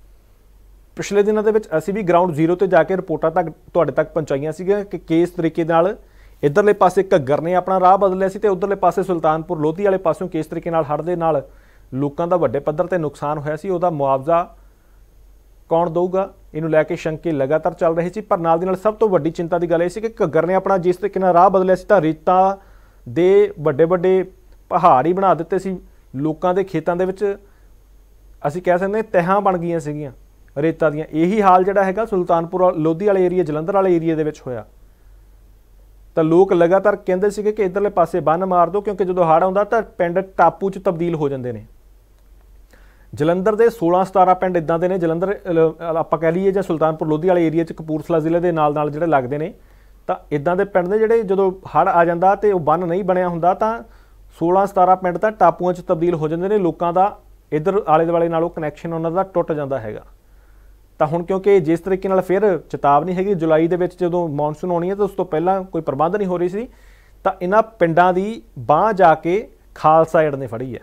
ਪਿਛਲੇ ਦਿਨਾਂ ਦੇ ਵਿੱਚ ਅਸੀਂ ਵੀ ਗਰਾਊਂਡ ਜ਼ੀਰੋ ਤੇ ਜਾ ਕੇ ਰਿਪੋਰਟਾਂ ਤੱਕ ਤੁਹਾਡੇ ਤੱਕ ਪਹੁੰਚਾਈਆਂ ਸੀਗੀਆਂ ਕਿ ਕਿਸ ਤਰੀਕੇ ਨਾਲ ਇੱਧਰਲੇ ਪਾਸੇ ਘੱਗਰ ਨੇ ਆਪਣਾ ਰਾਹ ਬਦਲਿਆ ਸੀ ਤੇ ਉੱਧਰਲੇ ਪਾਸੇ ਸੁਲਤਾਨਪੁਰ ਲੋਧੀ ਵਾਲੇ ਪਾਸਿਓਂ ਕਿਸ ਤਰੀਕੇ ਨਾਲ ਹੜ੍ਹ ਦੇ ਨਾਲ ਲੋਕਾਂ ਦਾ ਵੱਡੇ ਪੱਧਰ ਤੇ ਨੁਕਸਾਨ ਹੋਇਆ ਸੀ। ਉਹਦਾ ਮੁਆਵਜ਼ਾ ਕੌਣ ਦਊਗਾ, ਇਹਨੂੰ ਲੈ ਕੇ ਸ਼ੰਕੇ ਲਗਾਤਾਰ ਚੱਲ ਰਹੇ ਸੀ। ਪਰ ਨਾਲ ਦੀ ਨਾਲ ਸਭ ਤੋਂ ਵੱਡੀ ਚਿੰਤਾ ਦੀ ਗੱਲ ਇਹ ਸੀ ਕਿ ਘੱਗਰ ਨੇ ਆਪਣਾ ਜਿਸ ਤਰੀਕੇ ਨਾਲ ਰਾਹ ਬਦਲਿਆ ਸੀ ਤਾਂ ਰੇਤਾਂ ਦੇ ਵੱਡੇ ਵੱਡੇ ਪਹਾੜ ਹੀ ਬਣਾ ਦਿੱਤੇ ਸੀ। ਲੋਕਾਂ ਦੇ ਖੇਤਾਂ ਦੇ ਵਿੱਚ ਅਸੀਂ ਕਹਿ ਸਕਦੇ ਤਹਿਾਂ ਬਣ ਗਈਆਂ ਸੀਗੀਆਂ ਰੇਤਾਂ ਦੀਆਂ। ਇਹੀ ਹਾਲ ਜਿਹੜਾ ਹੈਗਾ ਸੁਲਤਾਨਪੁਰ ਲੋਧੀ ਵਾਲੇ ਏਰੀਆ, ਜਲੰਧਰ ਵਾਲੇ ਏਰੀਆ ਦੇ ਵਿੱਚ ਹੋਇਆ। ਤਾਂ ਲੋਕ ਲਗਾਤਾਰ ਕਹਿੰਦੇ ਸੀਗੇ ਕਿ ਇੱਧਰਲੇ ਪਾਸੇ ਬੰਨ ਮਾਰ ਦਿਓ, ਕਿਉਂਕਿ ਜਦੋਂ ਹੜ੍ਹ ਆਉਂਦਾ ਤਾਂ ਪਿੰਡ ਟਾਪੂ 'ਚ ਤਬਦੀਲ ਹੋ ਜਾਂਦੇ ਨੇ। ਜਲੰਧਰ ਦੇ ਸੋਲਾਂ ਸਤਾਰਾਂ ਪਿੰਡ ਇੱਦਾਂ ਦੇ ਨੇ, ਜਲੰਧਰ ਆਪਾਂ ਕਹਿ ਲਈਏ ਜਾਂ ਸੁਲਤਾਨਪੁਰ ਲੋਧੀ ਵਾਲੇ ਏਰੀਆ 'ਚ ਕਪੂਰਥਲਾ ਜ਼ਿਲ੍ਹੇ ਦੇ ਨਾਲ ਨਾਲ ਜਿਹੜੇ ਲੱਗਦੇ ਨੇ, ਤਾਂ ਇੱਦਾਂ ਦੇ ਪਿੰਡ ਨੇ ਜਿਹੜੇ ਜਦੋਂ ਹੜ੍ਹ ਆ ਜਾਂਦਾ ਤੇ ਉਹ ਬੰਨ ਨਹੀਂ ਬਣਿਆ ਹੁੰਦਾ ਤਾਂ ਸੋਲਾਂ ਸਤਾਰਾਂ ਪਿੰਡ ਤਾਂ ਟਾਪੂਆਂ 'ਚ ਤਬਦੀਲ ਹੋ ਜਾਂਦੇ ਨੇ। ਲੋਕਾਂ ਦਾ ਇੱਧਰ ਆਲੇ ਦੁਆਲੇ ਨਾਲੋਂ ਕਨੈਕਸ਼ਨ ਉਹਨਾਂ ਦਾ ਟੁੱਟ ਜਾਂਦਾ ਹੈਗਾ। ਤਾਂ ਹੁਣ ਕਿਉਂਕਿ ਜਿਸ ਤਰੀਕੇ ਨਾਲ ਫਿਰ ਚੇਤਾਵਨੀ ਹੈਗੀ ਜੁਲਾਈ ਦੇ ਵਿੱਚ ਜਦੋਂ ਮੌਨਸੂਨ ਆਉਣੀ ਹੈ ਤਾਂ ਉਸ ਤੋਂ ਪਹਿਲਾਂ ਕੋਈ ਪ੍ਰਬੰਧ ਨਹੀਂ ਹੋ ਰਹੀ ਸੀ, ਤਾਂ ਇਹਨਾਂ ਪਿੰਡਾਂ ਦੀ ਬਾਂਹ ਜਾ ਕੇ ਖਾਲਸਾ ਏਡ ਨੇ ਫੜੀ ਹੈ।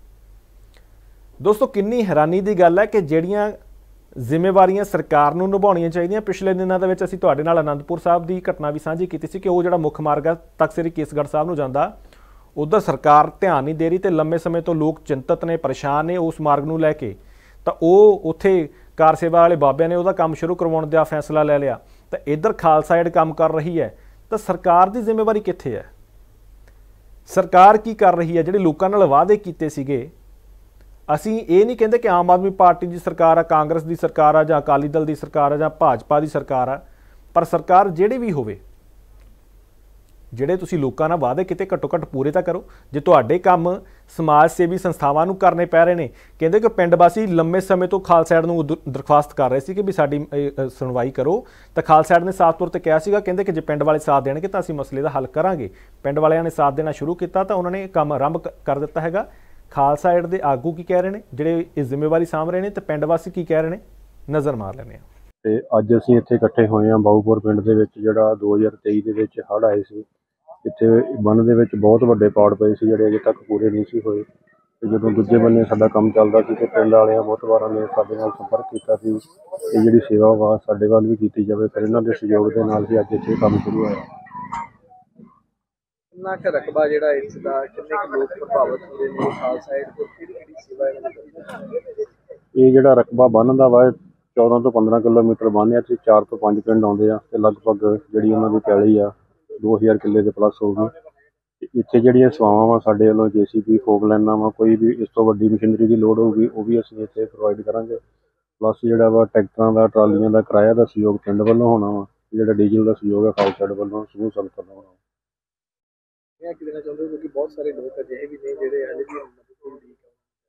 ਦੋਸਤੋ, ਕਿੰਨੀ ਹੈਰਾਨੀ ਦੀ ਗੱਲ ਹੈ ਕਿ ਜਿਹੜੀਆਂ ਜ਼ਿੰਮੇਵਾਰੀਆਂ ਸਰਕਾਰ ਨੂੰ ਨਿਭਾਉਣੀਆਂ ਚਾਹੀਦੀਆਂ। ਪਿਛਲੇ ਦਿਨਾਂ ਦੇ ਵਿੱਚ ਅਸੀਂ ਤੁਹਾਡੇ ਨਾਲ ਅਨੰਦਪੁਰ ਸਾਹਿਬ ਦੀ ਘਟਨਾ ਵੀ ਸਾਂਝੀ ਕੀਤੀ ਸੀ ਕਿ ਉਹ ਜਿਹੜਾ ਮੁੱਖ ਮਾਰਗ ਹੈ ਤਖ਼ਤ ਸ੍ਰੀ ਕੇਸਗੜ੍ਹ ਸਾਹਿਬ ਨੂੰ ਜਾਂਦਾ, ਉੱਧਰ ਸਰਕਾਰ ਧਿਆਨ ਨਹੀਂ ਦੇ ਰਹੀ ਤੇ ਲੰਮੇ ਸਮੇਂ ਤੋਂ ਲੋਕ ਚਿੰਤਤ ਨੇ, ਪਰੇਸ਼ਾਨ ਨੇ ਉਸ ਮਾਰਗ ਨੂੰ ਲੈ ਕੇ। ਤਾਂ ਉਹ ਉੱਥੇ ਕਾਰ ਸੇਵਾ ਵਾਲੇ ਬਾਬਿਆਂ ਨੇ ਉਹਦਾ ਕੰਮ ਸ਼ੁਰੂ ਕਰਵਾਉਣ ਦਾ ਫੈਸਲਾ ਲੈ ਲਿਆ, ਤਾਂ ਇੱਧਰ ਖਾਲਸਾ ਏਡ ਕੰਮ ਕਰ ਰਹੀ ਹੈ। ਤਾਂ ਸਰਕਾਰ ਦੀ ਜ਼ਿੰਮੇਵਾਰੀ ਕਿੱਥੇ ਹੈ? ਸਰਕਾਰ ਕੀ ਕਰ ਰਹੀ ਹੈ? ਜਿਹੜੇ ਲੋਕਾਂ ਨਾਲ ਵਾਅਦੇ ਕੀਤੇ ਸੀਗੇ, ਅਸੀਂ ਇਹ ਨਹੀਂ ਕਹਿੰਦੇ ਕਿ ਆਮ ਆਦਮੀ ਪਾਰਟੀ ਦੀ ਸਰਕਾਰ ਆ, ਕਾਂਗਰਸ ਦੀ ਸਰਕਾਰ ਆ, ਜਾਂ ਅਕਾਲੀ ਦਲ ਦੀ ਸਰਕਾਰ ਆ, ਜਾਂ ਭਾਜਪਾ ਦੀ ਸਰਕਾਰ ਆ, ਪਰ ਸਰਕਾਰ ਜਿਹੜੀ ਵੀ ਹੋਵੇ, ਜਿਹੜੇ ਤੁਸੀਂ ਲੋਕਾਂ ਨਾਲ ਵਾਅਦੇ ਕਿਤੇ ਘੱਟੋ ਘੱਟ ਪੂਰੇ ਤਾਂ ਕਰੋ। ਜੇ ਤੁਹਾਡੇ ਕੰਮ ਸਮਾਜ ਸੇਵੀ ਸੰਸਥਾਵਾਂ ਨੂੰ ਕਰਨੇ ਪੈ ਰਹੇ ਨੇ, ਕਹਿੰਦੇ ਕਿ ਪਿੰਡ ਵਾਸੀ ਲੰਮੇ ਸਮੇਂ ਤੋਂ ਖਾਲਸਾ ਏਡ ਨੂੰ ਦਰਖਾਸਤ ਕਰ ਰਹੇ ਸੀ ਕਿ ਵੀ ਸਾਡੀ ਸੁਣਵਾਈ ਕਰੋ, ਤਾਂ ਖਾਲਸਾ ਏਡ ਨੇ ਸਾਫ਼ ਤੌਰ 'ਤੇ ਕਿਹਾ ਸੀਗਾ, ਕਹਿੰਦੇ ਕਿ ਜੇ ਪਿੰਡ ਵਾਲੇ ਸਾਥ ਦੇਣਗੇ ਤਾਂ ਅਸੀਂ ਮਸਲੇ ਦਾ ਹੱਲ ਕਰਾਂਗੇ। ਪਿੰਡ ਵਾਲਿਆਂ ਨੇ ਸਾਥ ਦੇਣਾ ਸ਼ੁਰੂ ਕੀਤਾ ਤਾਂ ਉਹਨਾਂ ਨੇ ਕੰਮ ਆਰੰਭ ਕਰ ਦਿੱਤਾ ਹੈਗਾ। ਖਾਲਸਾ ਏਡ ਦੇ ਆਗੂ ਕੀ ਕਹਿ ਰਹੇ ਨੇ ਜਿਹੜੇ ਇਹ ਜ਼ਿੰਮੇਵਾਰੀ ਸਾਂਭ ਰਹੇ ਨੇ, ਤੇ ਪਿੰਡ ਵਾਸੀ ਕੀ ਕਹਿ ਰਹੇ ਨੇ, ਨਜ਼ਰ ਮਾਰ ਲੈਂਦੇ ਹਾਂ। ਤੇ ਅੱਜ ਅਸੀਂ ਇੱਥੇ ਇਕੱਠੇ ਹੋਏ ਹਾਂ ਬਾਊਪੁਰ ਪਿੰਡ ਦੇ ਵਿੱਚ, ਜਿਹੜਾ ਦੋ ਹਜ਼ਾਰ ਤੇਈ ਦੇ ਵਿੱਚ ਹੜ੍ਹ ਆਏ ਸੀ। ਇੱਥੇ ਬੰਨ ਦੇ ਵਿੱਚ ਬਹੁਤ ਵੱਡੇ ਪਾੜ ਪਏ ਸੀ ਜਿਹੜੇ ਅਜੇ ਤੱਕ ਪੂਰੇ ਨਹੀਂ ਸੀ ਹੋਏ। ਤੇ ਜਦੋਂ ਦੂਜੇ ਬੰਨੇ ਸਾਡਾ ਕੰਮ ਚੱਲਦਾ ਸੀ ਤੇ ਪਿੰਡ ਵਾਲਿਆਂ ਬਹੁਤ ਵਾਰਾਂ ਨੇ ਸਾਡੇ ਨਾਲ ਸੰਪਰਕ ਕੀਤਾ ਸੀ ਇਹ ਜਿਹੜੀ ਸੇਵਾ ਵਾ ਸਾਡੇ ਵੱਲ ਵੀ ਕੀਤੀ ਜਾਵੇ। ਫਿਰ ਇਹਨਾਂ ਦੇ ਸਹਿਯੋਗ ਦੇ ਨਾਲ ਹੀ ਅੱਜ ਇੱਥੇ ਕੰਮ ਸ਼ੁਰੂ ਹੋਇਆ। ਕਿੰਨਾ ਕੁ ਰਕਬਾ ਜਿਹੜਾ ਇਸ ਦਾ, ਕਿੰਨੇ ਕੁ ਲੋਕ ਪ੍ਰਭਾਵਿਤ ਹੁੰਦੇ ਨੇ ਖਾਲਸਾ ਏਡ ਤੋਂ, ਕਿਹੜੀ ਕਿਹੜੀ ਸੇਵਾ ਇਹਨਾਂ ਦੀ? ਇਹ ਜਿਹੜਾ ਰਕਬਾ ਬੰਨ ਦਾ ਵਾ ਚੌਦਾਂ ਤੋਂ ਪੰਦਰਾਂ ਕਿਲੋਮੀਟਰ ਬੰਨ ਆ ਤੇ ਚਾਰ ਤੋਂ ਪੰਜ ਪਿੰਡ ਆਉਂਦੇ ਆ ਤੇ ਲਗਭਗ ਜਿਹੜੀ ਉਹਨਾਂ ਦੀ ਪੈਲੀ ਆ ਦੋ ਹਜ਼ਾਰ ਕਿੱਲੇ ਦੇ ਪਲੱਸ ਹੋ ਗਈ। ਇੱਥੇ ਜਿਹੜੀਆਂ ਸੇਵਾਵਾਂ ਵਾ ਸਾਡੇ ਵੱਲੋਂ ਜੇ ਸੀ ਬੀ ਫੋਕ ਲੈਣਾ ਵਾ, ਕੋਈ ਵੀ ਇਸ ਤੋਂ ਵੱਡੀ ਮਸ਼ੀਨਰੀ ਦੀ ਲੋੜ ਹੋਊਗੀ ਉਹ ਵੀ ਅਸੀਂ ਇੱਥੇ ਪ੍ਰੋਵਾਈਡ ਕਰਾਂਗੇ। ਪਲੱਸ ਜਿਹੜਾ ਵਾ ਟਰੈਕਟਰਾਂ ਦਾ ਟਰਾਲੀਆਂ ਦਾ ਕਿਰਾਇਆ ਦਾ ਸਹਿਯੋਗ ਪਿੰਡ ਵੱਲੋਂ ਹੋਣਾ ਵਾ, ਜਿਹੜਾ ਡੀਜ਼ਲ ਦਾ ਸਹਿਯੋਗ ਹੈ ਖਾਲਸਾ ਏਡ ਵੱਲੋਂ ਸਮੂਹ ਸੰਗਤ ਵੱਲੋਂ ਹੋਣਾ। ਇਹ ਕੀ ਦੇਣਾ ਚਾਹੁੰਦੇ ਹੋ ਕਿਉਂਕਿ ਬਹੁਤ ਸਾਰੇ ਲੋਕ ਅਜਿਹੇ ਵੀ ਨੇ ਜਿਹੜੇ ਹਲੇ ਵੀ ਮਦਦ ਦੀ ਉਡੀਕ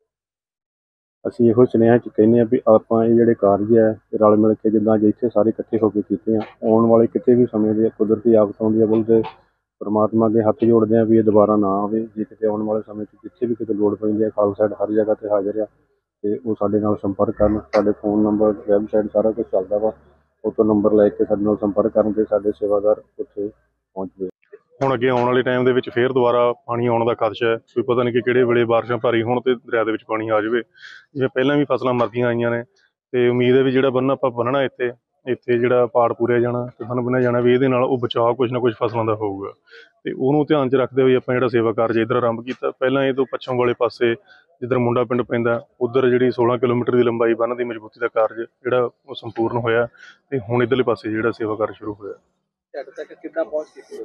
ਕਰ। ਅਸੀਂ ਇਹੋ ਸੁਨੇਹਾ ਚ ਕਹਿੰਦੇ ਹਾਂ ਵੀ ਆਪਾਂ ਇਹ ਜਿਹੜੇ ਕਾਰਜ ਹੈ ਰਲ ਮਿਲ ਕੇ ਜਿੱਦਾਂ ਅੱਜ ਇੱਥੇ ਸਾਰੇ ਇਕੱਠੇ ਹੋ ਕੇ ਕੀਤੇ ਆ, ਆਉਣ ਵਾਲੇ ਕਿਤੇ ਵੀ ਸਮੇਂ ਦੇ ਕੁਦਰਤੀ ਆਫਤ ਆਉਂਦੀ ਹੈ ਬੋਲਦੇ ਪਰਮਾਤਮਾ ਅੱਗੇ ਹੱਥ ਜੋੜਦੇ ਹਾਂ ਵੀ ਇਹ ਦੁਬਾਰਾ ਨਾ ਆਵੇ। ਜੇ ਕਿਤੇ ਆਉਣ ਵਾਲੇ ਸਮੇਂ 'ਚ ਜਿੱਥੇ ਵੀ ਕਿਤੇ ਲੋੜ ਪੈਂਦੀ ਹੈ ਖਾਲਸਾ ਏਡ ਹਰ ਜਗ੍ਹਾ 'ਤੇ ਹਾਜ਼ਰ ਆ, ਅਤੇ ਉਹ ਸਾਡੇ ਨਾਲ ਸੰਪਰਕ ਕਰਨ। ਸਾਡੇ ਫੋਨ ਨੰਬਰ, ਵੈਬਸਾਈਟ ਸਾਰਾ ਕੁਛ ਚੱਲਦਾ ਵਾ, ਉਹ ਤੋਂ ਨੰਬਰ ਲੈ ਕੇ ਸਾਡੇ ਨਾਲ ਸੰਪਰਕ ਕਰਨ ਅਤੇ ਸਾਡੇ ਸੇਵਾਦਾਰ ਉੱਥੇ ਪਹੁੰਚਦੇ। ਹੁਣ ਅੱਗੇ ਆਉਣ ਵਾਲੇ ਟਾਈਮ ਦੇ ਵਿੱਚ ਫੇਰ ਦੁਬਾਰਾ ਪਾਣੀ ਆਉਣ ਦਾ ਖਦਸ਼ਾ ਹੈ, ਕੋਈ ਪਤਾ ਨਹੀਂ ਕਿ ਕਿਹੜੇ ਵੇਲੇ ਬਾਰਿਸ਼ਾਂ ਭਾਰੀ ਹੋਣ ਅਤੇ ਦਰਿਆ ਦੇ ਵਿੱਚ ਪਾਣੀ ਆ ਜਾਵੇ। ਜਿਵੇਂ ਪਹਿਲਾਂ ਵੀ ਫਸਲਾਂ ਮਰਦੀਆਂ ਆਈਆਂ ਨੇ, ਅਤੇ ਉਮੀਦ ਹੈ ਵੀ ਜਿਹੜਾ ਬੰਨ੍ਹ ਆਪਾਂ ਬੰਨ੍ਹਣਾ ਇੱਥੇ ਇੱਥੇ ਜਿਹੜਾ ਪਾੜ ਪੂਰਿਆ ਜਾਣਾ ਅਤੇ ਬੰਨ੍ਹ ਬੰਨ੍ਹਿਆ ਜਾਣਾ ਵੀ ਇਹਦੇ ਨਾਲ ਉਹ ਬਚਾਅ ਕੁਛ ਨਾ ਕੁਛ ਫਸਲਾਂ ਦਾ ਹੋਊਗਾ, ਅਤੇ ਉਹਨੂੰ ਧਿਆਨ 'ਚ ਰੱਖਦੇ ਹੋਏ ਆਪਾਂ ਜਿਹੜਾ ਸੇਵਾ ਕਾਰਜ ਇੱਧਰ ਆਰੰਭ ਕੀਤਾ। ਪਹਿਲਾਂ ਇਹ ਤੋਂ ਪੱਛਮ ਵਾਲੇ ਪਾਸੇ ਜਿੱਧਰ ਮੁੰਡਾ ਪਿੰਡ ਪੈਂਦਾ ਉੱਧਰ ਜਿਹੜੀ ਸੋਲਾਂ ਕਿਲੋਮੀਟਰ ਦੀ ਲੰਬਾਈ ਬੰਨ੍ਹ ਦੀ ਮਜ਼ਬੂਤੀ ਦਾ ਕਾਰਜ ਜਿਹੜਾ ਉਹ ਸੰਪੂਰਨ ਹੋਇਆ, ਅਤੇ ਹੁਣ ਇੱਧਰਲੇ ਪਾਸੇ ਜਿਹੜਾ ਸੇਵਾ ਕਾਰਜ ਸ਼ੁਰੂ ਹੋਇਆ। ਤੁਹਾਡੇ ਤੱਕ ਕਿੱਦਾਂ ਪਹੁੰਚ ਕੀਤੀ?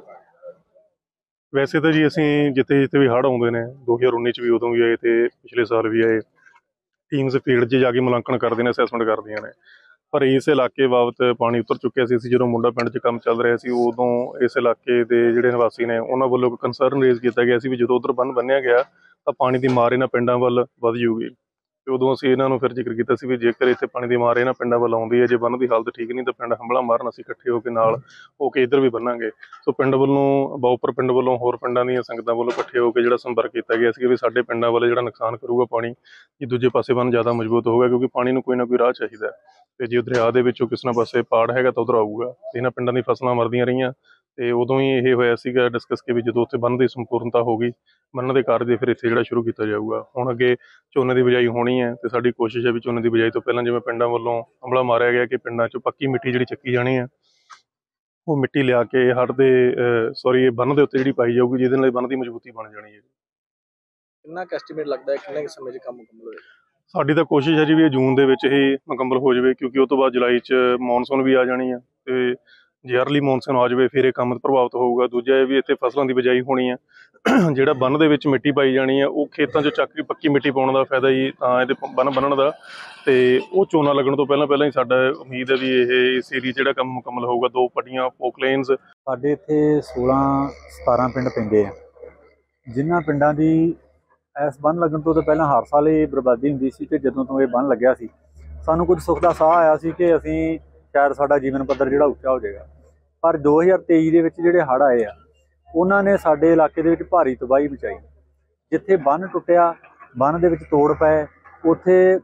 ਵੈਸੇ ਤਾਂ ਜੀ ਅਸੀਂ ਜਿੱਥੇ ਜਿੱਥੇ ਵੀ ਹੜ੍ਹ ਆਉਂਦੇ ਨੇ, ਦੋ ਹਜ਼ਾਰ ਉੱਨੀ 'ਚ ਵੀ ਉਦੋਂ ਵੀ ਆਏ ਅਤੇ ਪਿਛਲੇ ਸਾਲ ਵੀ ਆਏ, ਟੀਮਸ ਫੀਲਡ 'ਚ ਜਾ ਕੇ ਮੁਲਾਂਕਣ ਕਰਦੇ ਨੇ, ਅਸੈਸਮੈਂਟ ਕਰਦੀਆਂ ਨੇ। ਪਰ ਇਸ ਇਲਾਕੇ ਬਾਬਤ ਪਾਣੀ ਉਤਰ ਚੁੱਕਿਆ ਸੀ। ਅਸੀਂ ਜਦੋਂ ਮੁੰਡਾ ਪਿੰਡ 'ਚ ਕੰਮ ਚੱਲ ਰਿਹਾ ਸੀ ਉਦੋਂ ਇਸ ਇਲਾਕੇ ਦੇ ਜਿਹੜੇ ਨਿਵਾਸੀ ਨੇ ਉਹਨਾਂ ਵੱਲੋਂ ਇੱਕ ਕੰਸਰਨ ਰੇਜ਼ ਕੀਤਾ ਗਿਆ ਸੀ ਵੀ ਜਦੋਂ ਉੱਧਰ ਬੰਨ੍ਹ ਬੰਨ੍ਹਿਆ ਗਿਆ ਤਾਂ ਪਾਣੀ ਦੀ ਮਾਰ ਇਹਨਾਂ ਪਿੰਡਾਂ ਵੱਲ ਵੱਧ ਜਾਊਗੀ, ਅਤੇ ਉਦੋਂ ਅਸੀਂ ਇਹਨਾਂ ਨੂੰ ਫਿਰ ਜ਼ਿਕਰ ਕੀਤਾ ਸੀ ਵੀ ਜੇਕਰ ਇੱਥੇ ਪਾਣੀ ਦੀ ਮਾਰ ਇਹਨਾਂ ਪਿੰਡਾਂ ਵੱਲ ਆਉਂਦੀ ਹੈ, ਜੇ ਬੰਨ੍ਹ ਦੀ ਹਾਲਤ ਠੀਕ ਨਹੀਂ ਤਾਂ ਪਿੰਡ ਹੰਭਲਾ ਮਾਰਨ ਅਸੀਂ ਇਕੱਠੇ ਹੋ ਕੇ ਨਾਲ ਹੋ ਕੇ ਇੱਧਰ ਵੀ ਬੰਨਾਂਗੇ। ਸੋ ਪਿੰਡ ਵੱਲੋਂ ਬਾਉਪਰ ਪਿੰਡ ਵੱਲੋਂ ਹੋਰ ਪਿੰਡਾਂ ਦੀਆਂ ਸੰਗਤਾਂ ਵੱਲੋਂ ਇਕੱਠੇ ਹੋ ਕੇ ਜਿਹੜਾ ਸੰਪਰਕ ਕੀਤਾ ਗਿਆ ਸੀ ਵੀ ਸਾਡੇ ਪਿੰਡਾਂ ਵੱਲ ਜਿਹੜਾ ਨੁਕਸਾਨ ਕਰੂਗਾ ਪਾਣੀ, ਕਿ ਦੂਜੇ ਪਾਸੇ ਬੰਨ੍ਹ ਜ਼ਿਆਦਾ ਮਜ਼ਬੂਤ ਹੋਊਗਾ, ਕਿਉਂਕਿ ਪਾਣੀ ਨੂੰ ਕੋਈ ਨਾ ਕੋਈ ਰਾਹ ਚਾਹੀਦਾ, ਅਤੇ ਜੇ ਦਰਿਆ ਦੇ ਵਿੱਚੋਂ ਕਿਸੇ ਨਾ ਪਾਸੇ ਪਾੜ ਹੈਗਾ ਤਾਂ ਉੱਧਰ ਆਊਗਾ। ਇਹਨਾਂ ਪਿੰਡਾਂ ਦੀ ਫਸਲਾਂ ਮਰਦੀਆਂ ਰਹੀਆਂ, ਅਤੇ ਉਦੋਂ ਹੀ ਇਹ ਹੋਇਆ ਸੀਗਾ ਡਿਸਕਸ ਕਿ ਵੀ ਜਦੋਂ ਉੱਥੇ ਬੰਨ੍ਹ ਦੀ ਸੰਪੂਰਨਤਾ ਹੋ ਗਈ ਬੰਨ੍ਹ ਦੇ ਕਾਰਜ ਫਿਰ ਇੱਥੇ ਜਿਹੜਾ ਸ਼ੁਰੂ ਕੀਤਾ ਜਾਊਗਾ। ਹੁਣ ਅੱਗੇ ਝੋਨੇ ਦੀ ਬਿਜਾਈ ਹੋਣੀ ਹੈ, ਅਤੇ ਸਾਡੀ ਕੋਸ਼ਿਸ਼ ਹੈ ਵੀ ਝੋਨੇ ਦੀ ਬਿਜਾਈ ਤੋਂ ਪਹਿਲਾਂ ਜਿਵੇਂ ਪਿੰਡਾਂ ਵੱਲੋਂ ਹੰਭਲਾ ਮਾਰਿਆ ਗਿਆ ਕਿ ਪਿੰਡਾਂ 'ਚੋਂ ਪੱਕੀ ਮਿੱਟੀ ਜਿਹੜੀ ਚੱਕੀ ਜਾਣੀ ਹੈ, ਉਹ ਮਿੱਟੀ ਲਿਆ ਕੇ ਹੜ੍ਹ ਦੇ ਸੋਰੀ ਇਹ ਬੰਨ੍ਹ ਦੇ ਉੱਤੇ ਜਿਹੜੀ ਪਾਈ ਜਾਊਗੀ, ਜਿਹਦੇ ਨਾਲ ਬੰਨ੍ਹ ਦੀ ਮਜ਼ਬੂਤੀ ਬਣ ਜਾਣੀ ਹੈ। ਕਿੰਨਾ ਕੁ ਐਸਟੀਮੇਟ ਲੱਗਦਾ ਹੈ ਕਿੰਨੇ ਕੁ ਸਮੇਂ 'ਚ ਕੰਮ ਮੁਕੰਮਲ ਹੋਏਗਾ? ਸਾਡੀ ਤਾਂ ਕੋਸ਼ਿਸ਼ ਹੈ ਜੀ ਵੀ ਇਹ ਜੂਨ ਦੇ ਵਿੱਚ ਹੀ ਮੁਕੰਮਲ ਹੋ ਜਾਵੇ, ਕਿਉਂਕਿ ਉਹ ਤੋਂ ਬਾਅਦ ਜੁਲਾਈ 'ਚ ਮੌਨਸੂਨ ਵੀ ਆ ਜਾਣੀ ਹੈ, ਅਤੇ ਜੇ ਅਰਲੀ ਮੌਨਸੂਨ ਆ ਜਾਵੇ ਫਿਰ ਇਹ ਕੰਮ ਪ੍ਰਭਾਵਿਤ ਹੋਊਗਾ। ਦੂਜਾ ਇਹ ਵੀ ਇੱਥੇ ਫਸਲਾਂ ਦੀ ਬਿਜਾਈ ਹੋਣੀ ਹੈ, ਜਿਹੜਾ ਬੰਨ੍ਹ ਦੇ ਵਿੱਚ ਮਿੱਟੀ ਪਾਈ ਜਾਣੀ ਹੈ ਉਹ ਖੇਤਾਂ 'ਚੋਂ ਚੱਕ ਕੇ ਪੱਕੀ ਮਿੱਟੀ ਪਾਉਣ ਦਾ ਫਾਇਦਾ ਜੀ ਤਾਂ ਇਹਦੇ ਬੰਨ੍ਹ ਬੰਨ੍ਹਣ ਦਾ, ਅਤੇ ਉਹ ਝੋਨਾ ਲੱਗਣ ਤੋਂ ਪਹਿਲਾਂ ਪਹਿਲਾਂ ਹੀ ਸਾਡਾ ਉਮੀਦ ਹੈ ਵੀ ਇਹ ਇਸ ਏਰੀਏ 'ਚ ਜਿਹੜਾ ਕੰਮ ਮੁਕੰਮਲ ਹੋਊਗਾ। ਦੋ ਪੱਟੀਆਂ ਪੋਕਲੇਨਸ ਸਾਡੇ ਇੱਥੇ ਸੋਲਾਂ ਸਤਾਰਾਂ ਪਿੰਡ ਪੈਂਦੇ ਆ, ਜਿਨ੍ਹਾਂ ਪਿੰਡਾਂ ਦੀ ਇਸ ਬੰਨ੍ਹ ਲੱਗਣ ਤੋਂ ਤਾਂ ਪਹਿਲਾਂ ਹਰ ਸਾਲ ਇਹ ਬਰਬਾਦੀ ਹੁੰਦੀ ਸੀ, ਅਤੇ ਜਦੋਂ ਤੋਂ ਇਹ ਬੰਨ੍ਹ ਲੱਗਿਆ ਸੀ ਸਾਨੂੰ ਕੁਝ ਸੁੱਖ ਦਾ ਸਾਹ ਆਇਆ ਸੀ ਕਿ ਅਸੀਂ ਸ਼ਾਇਦ ਸਾਡਾ ਜੀਵਨ ਪੱਧਰ ਜਿਹੜਾ ਉੱਚਾ ਹੋ ਜਾਏਗਾ। ਪਰ ਦੋ ਹਜ਼ਾਰ ਤੇਈ ਦੇ ਵਿੱਚ ਜਿਹੜੇ ਹੜ੍ਹ ਆਏ ਆ ਉਹਨਾਂ ਨੇ ਸਾਡੇ ਇਲਾਕੇ ਦੇ ਵਿੱਚ ਭਾਰੀ ਤਬਾਹੀ ਮਚਾਈ। ਜਿੱਥੇ ਬੰਨ੍ਹ ਟੁੱਟਿਆ, ਬੰਨ੍ਹ ਦੇ ਵਿੱਚ ਤੋੜ ਪਏ, ਉੱਥੇ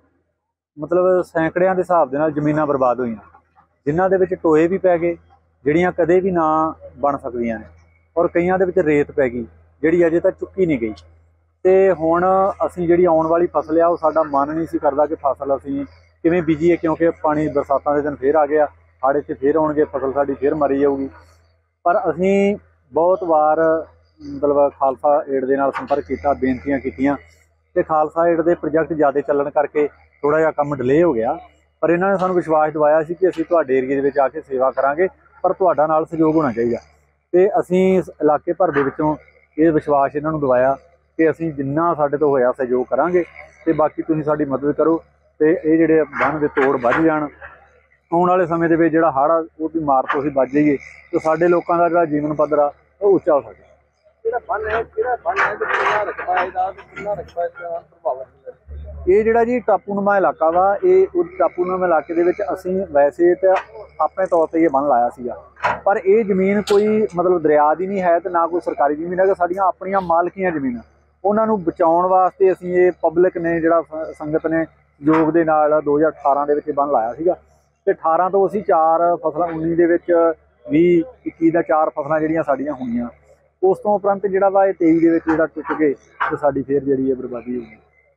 ਮਤਲਬ ਸੈਂਕੜਿਆਂ ਦੇ ਹਿਸਾਬ ਦੇ ਨਾਲ ਜ਼ਮੀਨਾਂ ਬਰਬਾਦ ਹੋਈਆਂ, ਜਿਨ੍ਹਾਂ ਦੇ ਵਿੱਚ ਟੋਏ ਵੀ ਪੈ ਗਏ ਜਿਹੜੀਆਂ ਕਦੇ ਵੀ ਨਾ ਬਣ ਸਕਦੀਆਂ ਨੇ, ਔਰ ਕਈਆਂ ਦੇ ਵਿੱਚ ਰੇਤ ਪੈ ਗਈ ਜਿਹੜੀ ਅਜੇ ਤੱਕ ਚੁੱਕੀ ਨਹੀਂ ਗਈ। ਅਤੇ ਹੁਣ ਅਸੀਂ ਜਿਹੜੀ ਆਉਣ ਵਾਲੀ ਫਸਲ ਆ ਉਹ ਸਾਡਾ ਮਨ ਨਹੀਂ ਸੀ ਕਰਦਾ ਕਿ ਫਸਲ ਅਸੀਂ ਕਿਵੇਂ ਬੀਜੀਏ, ਕਿਉਂਕਿ ਪਾਣੀ ਬਰਸਾਤਾਂ ਦੇ ਦਿਨ ਫੇਰ ਆ ਗਿਆ, ਹੜ੍ਹ ਇੱਥੇ ਫੇਰ ਆਉਣਗੇ, ਫਸਲ ਸਾਡੀ ਫੇਰ ਮਰੀ ਜਾਊਗੀ। ਪਰ ਅਸੀਂ ਬਹੁਤ ਵਾਰ ਮਤਲਬ ਖਾਲਸਾ ਏਡ ਦੇ ਨਾਲ ਸੰਪਰਕ ਕੀਤਾ, ਬੇਨਤੀਆਂ ਕੀਤੀਆਂ, ਅਤੇ ਖਾਲਸਾ ਏਡ ਦੇ ਪ੍ਰੋਜੈਕਟ ਜ਼ਿਆਦਾ ਚੱਲਣ ਕਰਕੇ ਥੋੜ੍ਹਾ ਜਿਹਾ ਕੰਮ ਡਿਲੇ ਹੋ ਗਿਆ। ਪਰ ਇਹਨਾਂ ਨੇ ਸਾਨੂੰ ਵਿਸ਼ਵਾਸ ਦਿਵਾਇਆ ਸੀ ਕਿ ਅਸੀਂ ਤੁਹਾਡੇ ਏਰੀਏ ਦੇ ਵਿੱਚ ਆ ਕੇ ਸੇਵਾ ਕਰਾਂਗੇ, ਪਰ ਤੁਹਾਡਾ ਨਾਲ ਸਹਿਯੋਗ ਹੋਣਾ ਚਾਹੀਦਾ, ਅਤੇ ਅਸੀਂ ਇਸ ਇਲਾਕੇ ਭਰ ਦੇ ਵਿੱਚੋਂ ਇਹ ਵਿਸ਼ਵਾਸ ਇਹਨਾਂ ਨੂੰ ਦਿਵਾਇਆ ਕਿ ਅਸੀਂ ਜਿੰਨਾ ਸਾਡੇ ਤੋਂ ਹੋਇਆ ਸਹਿਯੋਗ ਕਰਾਂਗੇ, ਅਤੇ ਬਾਕੀ ਤੁਸੀਂ ਸਾਡੀ ਮਦਦ ਕਰੋ ਅਤੇ ਇਹ ਜਿਹੜੇ ਬੰਨ੍ਹ ਦੇ ਤੋੜ ਵੱਧ ਜਾਣ। ਆਉਣ ਵਾਲੇ ਸਮੇਂ ਦੇ ਵਿੱਚ ਜਿਹੜਾ ਹੜ੍ਹ ਉਹਦੀ ਮਾਰ ਤੋਂ ਅਸੀਂ ਬਚ ਜਾਈਏ, ਅਤੇ ਸਾਡੇ ਲੋਕਾਂ ਦਾ ਜਿਹੜਾ ਜੀਵਨ ਪੱਧਰ ਆ ਉਹ ਉੱਚਾ ਹੋ ਸਕੇ। ਜਿਹੜਾ ਬੰਨ੍ਹ ਹੈ ਕਿਹੜਾ ਬੰਨ੍ਹ ਹੈ ਤੇ ਕਿੰਨਾ ਰਕਬਾ ਇਹਦਾ ਤੇ ਕਿੰਨਾ ਰਕਬਾ ਇਹਦਾ ਪ੍ਰਭਾਵਿਤ ਹੁੰਦਾ? ਇਹ ਜਿਹੜਾ ਜੀ ਟਾਪੂਨੁਮਾ ਇਲਾਕਾ ਵਾ, ਇਹ ਉਹ ਟਾਪੂਨੁਮਾ ਇਲਾਕੇ ਦੇ ਵਿੱਚ ਅਸੀਂ ਵੈਸੇ ਤਾਂ ਆਪਣੇ ਤੌਰ 'ਤੇ ਇਹ ਬੰਨ੍ਹ ਲਾਇਆ ਸੀਗਾ, ਪਰ ਇਹ ਜ਼ਮੀਨ ਕੋਈ ਮਤਲਬ ਦਰਿਆ ਦੀ ਨਹੀਂ ਹੈ ਅਤੇ ਨਾ ਕੋਈ ਸਰਕਾਰੀ ਜ਼ਮੀਨ ਹੈ, ਸਾਡੀਆਂ ਆਪਣੀਆਂ ਮਾਲਕੀਆਂ ਜ਼ਮੀਨਾਂ, ਉਹਨਾਂ ਨੂੰ ਬਚਾਉਣ ਵਾਸਤੇ ਅਸੀਂ ਇਹ ਪਬਲਿਕ ਨੇ ਜਿਹੜਾ ਸੰਗਤ ਨੇ ਯੋਗ ਦੇ ਨਾਲ ਦੋ ਹਜ਼ਾਰ ਅਠਾਰਾਂ ਦੇ ਵਿੱਚ ਬੰਨ੍ਹ ਲਾਇਆ ਸੀਗਾ, ਅਤੇ ਅਠਾਰਾਂ ਤੋਂ ਅਸੀਂ ਚਾਰ ਫਸਲਾਂ, ਉੱਨੀ ਦੇ ਵਿੱਚ ਵੀਹ ਇੱਕੀ ਦਾ ਚਾਰ ਫਸਲਾਂ ਜਿਹੜੀਆਂ ਸਾਡੀਆਂ ਹੋਈਆਂ। ਉਸ ਤੋਂ ਉਪਰੰਤ ਜਿਹੜਾ ਵਾ ਇਹ ਤੇਈ ਦੇ ਵਿੱਚ ਜਿਹੜਾ ਟੁੱਟ ਗਏ ਅਤੇ ਸਾਡੀ ਫਿਰ ਜਿਹੜੀ ਹੈ ਬਰਬਾਦੀ ਹੋ ਗਈ।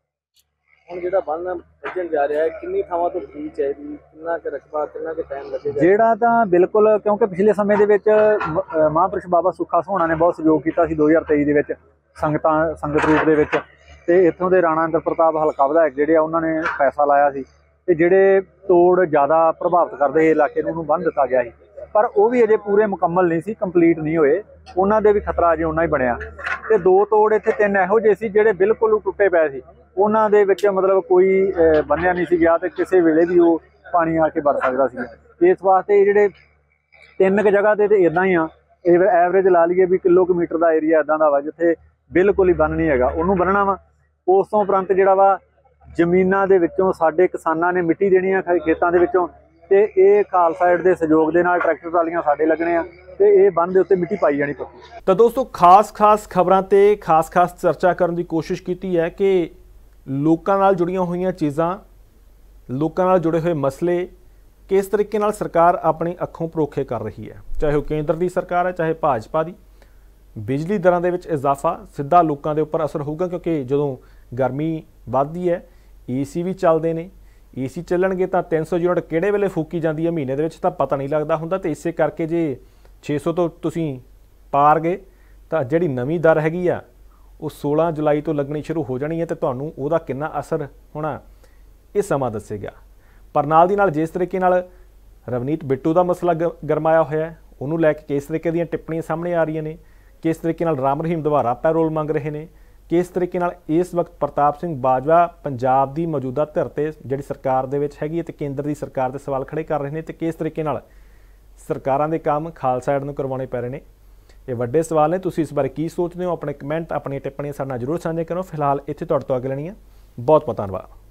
ਹੁਣ ਜਿਹੜਾ ਬੰਨ੍ਹ ਵੱਜਣ ਜਾ ਰਿਹਾ ਹੈ ਕਿੰਨੀ ਥਾਵਾਂ ਤੋਂ ਫਰੀ ਚਾਹੀਦੀ, ਕਿੰਨਾ ਕੁ ਰਕਬਾ, ਕਿੰਨਾ ਕੁ ਟਾਈਮ ਲੱਗੇਗਾ? ਜਿਹੜਾ ਤਾਂ ਬਿਲਕੁਲ, ਕਿਉਂਕਿ ਪਿਛਲੇ ਸਮੇਂ ਦੇ ਵਿੱਚ ਮਹਾਂਪੁਰਸ਼ ਬਾਬਾ ਸੁੱਖਾ ਸੋਹਣਾ ਨੇ ਬਹੁਤ ਸਹਿਯੋਗ ਕੀਤਾ ਸੀ ਦੋ ਹਜ਼ਾਰ ਤੇਈ ਦੇ ਵਿੱਚ ਸੰਗਤਾਂ ਸੰਗਤ ਰੂਪ ਦੇ ਵਿੱਚ, ਅਤੇ ਇੱਥੋਂ ਦੇ ਰਾਣਾ ਇੰਦਰ ਪ੍ਰਤਾਪ ਹਲਕਾ ਵਿਧਾਇਕ ਜਿਹੜੇ ਆ ਉਹਨਾਂ ਨੇ ਪੈਸਾ ਲਾਇਆ ਸੀ, ਅਤੇ ਜਿਹੜੇ ਤੋੜ ਜ਼ਿਆਦਾ ਪ੍ਰਭਾਵਿਤ ਕਰਦੇ ਇਲਾਕੇ ਨੂੰ ਉਹਨੂੰ ਬੰਨ੍ਹ ਦਿੱਤਾ ਗਿਆ ਸੀ, ਪਰ ਉਹ ਵੀ ਅਜੇ ਪੂਰੇ ਮੁਕੰਮਲ ਨਹੀਂ ਸੀ, ਕੰਪਲੀਟ ਨਹੀਂ ਹੋਏ, ਉਹਨਾਂ ਦੇ ਵੀ ਖਤਰਾ ਅਜੇ ਉਹਨਾਂ ਹੀ ਬਣਿਆ। ਅਤੇ ਦੋ ਤੋੜ ਇੱਥੇ ਤਿੰਨ ਇਹੋ ਜਿਹੇ ਸੀ ਜਿਹੜੇ ਬਿਲਕੁਲ ਟੁੱਟੇ ਪਏ ਸੀ, ਉਹਨਾਂ ਦੇ ਵਿੱਚ ਮਤਲਬ ਕੋਈ ਅਹ, ਬੰਨਿਆ ਨਹੀਂ ਸੀ ਗਿਆ ਤੇ ਕਿਸੇ ਵੇਲੇ ਵੀ ਉਹ ਪਾਣੀ ਆ ਕੇ ਵੜ ਸਕਦਾ ਸੀ। ਇਸ ਵਾਸਤੇ ਇਹ ਜਿਹੜੇ ਤਿੰਨ ਕੁ ਜਗ੍ਹਾ ਤੇ ਇਦਾਂ ਹੀ ਆ, ਇਹ ਐਵਰੇਜ ਲਾ ਲਈਏ ਵੀ ਕਿਲੋਮੀਟਰ ਦਾ ਏਰੀਆ ਇਦਾਂ ਦਾ ਵਾ ਜਿੱਥੇ ਬਿਲਕੁਲ ਹੀ ਬੰਨ ਨਹੀਂ ਹੈਗਾ, ਉਹਨੂੰ ਬੰਨਣਾ ਵਾ। ਉਸ ਤੋਂ ਉਪਰੰਤ ਜਿਹੜਾ ਵਾ ਜ਼ਮੀਨਾਂ ਦੇ ਵਿੱਚੋਂ ਸਾਡੇ ਕਿਸਾਨਾਂ ਨੇ ਮਿੱਟੀ ਦੇਣੀ ਆ ਖੇਤਾਂ ਦੇ ਵਿੱਚੋਂ, ਤੇ ਇਹ ਖਾਲਸਾ ਏਡ ਦੇ ਸਹਿਯੋਗ ਦੇ ਨਾਲ ਟਰੈਕਟਰ ਟਰਾਲੀਆਂ ਸਾਡੇ ਲੱਗਣੇ ਆ ਤੇ ਇਹ ਬੰਨ ਦੇ ਉੱਤੇ ਮਿੱਟੀ ਪਾਈ ਜਾਣੀ ਪੱਕੀ। ਤਾਂ ਦੋਸਤੋ ਖਾਸ-ਖਾਸ ਖਬਰਾਂ ਤੇ ਖਾਸ-ਖਾਸ ਚਰਚਾ ਕਰਨ ਦੀ ਕੋਸ਼ਿਸ਼ ਕੀਤੀ ਹੈ ਕਿ ਲੋਕਾਂ ਨਾਲ ਜੁੜੀਆਂ ਹੋਈਆਂ ਚੀਜ਼ਾਂ, ਲੋਕਾਂ ਨਾਲ ਜੁੜੇ ਹੋਏ ਮਸਲੇ ਕਿਸ ਤਰੀਕੇ ਨਾਲ ਸਰਕਾਰ ਆਪਣੀ ਅੱਖੋਂ ਪਰੋਖੇ ਕਰ ਰਹੀ ਹੈ, ਚਾਹੇ ਉਹ ਕੇਂਦਰ ਦੀ ਸਰਕਾਰ ਹੈ ਚਾਹੇ ਭਾਜਪਾ ਦੀ। ਬਿਜਲੀ ਦਰਾਂ ਦੇ ਵਿੱਚ ਇਜ਼ਾਫਾ ਸਿੱਧਾ ਲੋਕਾਂ ਦੇ ਉੱਪਰ ਅਸਰ ਹੋਊਗਾ, ਕਿਉਂਕਿ ਜਦੋਂ ਗਰਮੀ ਵੱਧਦੀ ਹੈ ਏਸੀ ਵੀ ਚੱਲਦੇ ਨੇ, ਏਸੀ ਚੱਲਣਗੇ ਤਾਂ ਤਿੰਨ ਸੌ ਯੂਨਿਟ ਕਿਹੜੇ ਵੇਲੇ ਫੂਕੀ ਜਾਂਦੀ ਹੈ ਮਹੀਨੇ ਦੇ ਵਿੱਚ ਤਾਂ ਪਤਾ ਨਹੀਂ ਲੱਗਦਾ ਹੁੰਦਾ। ਤੇ ਇਸੇ ਕਰਕੇ ਜੇ ਛੇ ਸੌ ਤੋਂ ਤੁਸੀਂ ਪਾਰ ਗਏ ਤਾਂ ਜਿਹੜੀ ਨਵੀਂ ਦਰ ਹੈਗੀ ਆ ਉਹ ਸੋਲਾਂ ਜੁਲਾਈ ਤੋਂ ਲੱਗਣੀ ਸ਼ੁਰੂ ਹੋ ਜਾਣੀ ਹੈ, ਤੇ ਤੁਹਾਨੂੰ ਉਹਦਾ ਕਿੰਨਾ ਅਸਰ ਹੋਣਾ ਇਹ ਸਮਾਂ ਦੱਸੇਗਾ। ਪਰ ਨਾਲ ਦੀ ਨਾਲ ਜਿਸ ਤਰੀਕੇ ਨਾਲ ਰਵਨੀਤ ਬਿੱਟੂ ਦਾ ਮਸਲਾ ਗਰਮਾਇਆ ਹੋਇਆ ਹੈ, ਉਹਨੂੰ ਲੈ ਕੇ ਕਿਸ ਤਰੀਕੇ ਦੀਆਂ ਟਿੱਪਣੀਆਂ ਸਾਹਮਣੇ ਆ ਰਹੀਆਂ ਨੇ, ਕਿਸ ਤਰੀਕੇ ਨਾਲ ਰਾਮ ਰਹੀਮ ਦੁਬਾਰਾ ਪੈਰੋਲ ਮੰਗ ਰਹੇ ਨੇ, ਕਿਸ ਤਰੀਕੇ ਨਾਲ ਇਸ ਵਕਤ ਪ੍ਰਤਾਪ ਸਿੰਘ ਬਾਜਵਾ ਪੰਜਾਬ ਦੀ ਮੌਜੂਦਾ ਧਿਰ ਤੇ ਜਿਹੜੀ ਸਰਕਾਰ ਦੇ ਵਿੱਚ ਹੈਗੀ ਹੈ ਤੇ ਕੇਂਦਰ ਦੀ ਸਰਕਾਰ ਦੇ ਸਵਾਲ ਖੜੇ ਕਰ ਰਹੇ ਨੇ, ਤੇ ਕਿਸ ਤਰੀਕੇ ਨਾਲ ਸਰਕਾਰਾਂ ਦੇ ਕੰਮ ਖਾਲਸਾ ਏਡ ਨੂੰ ਕਰਵਾਉਣੇ ਪੈ ਰਹੇ ਨੇ, ਇਹ ਵੱਡੇ ਸਵਾਲ ਨੇ। ਤੁਸੀਂ ਇਸ ਬਾਰੇ ਕੀ ਸੋਚਦੇ ਹੋ? ਆਪਣੇ ਕਮੈਂਟ, ਆਪਣੀਆਂ ਟਿੱਪਣੀਆਂ ਸਾਡੇ ਨਾਲ ਜ਼ਰੂਰ ਸਾਂਝੇ ਕਰੋ। ਫਿਲਹਾਲ ਇੱਥੇ ਤੁਹਾਡੇ ਤੋਂ ਅੱਗੇ ਲੈਣੀ ਹੈ। ਬਹੁਤ ਬਹੁਤ ਧੰਨਵਾਦ।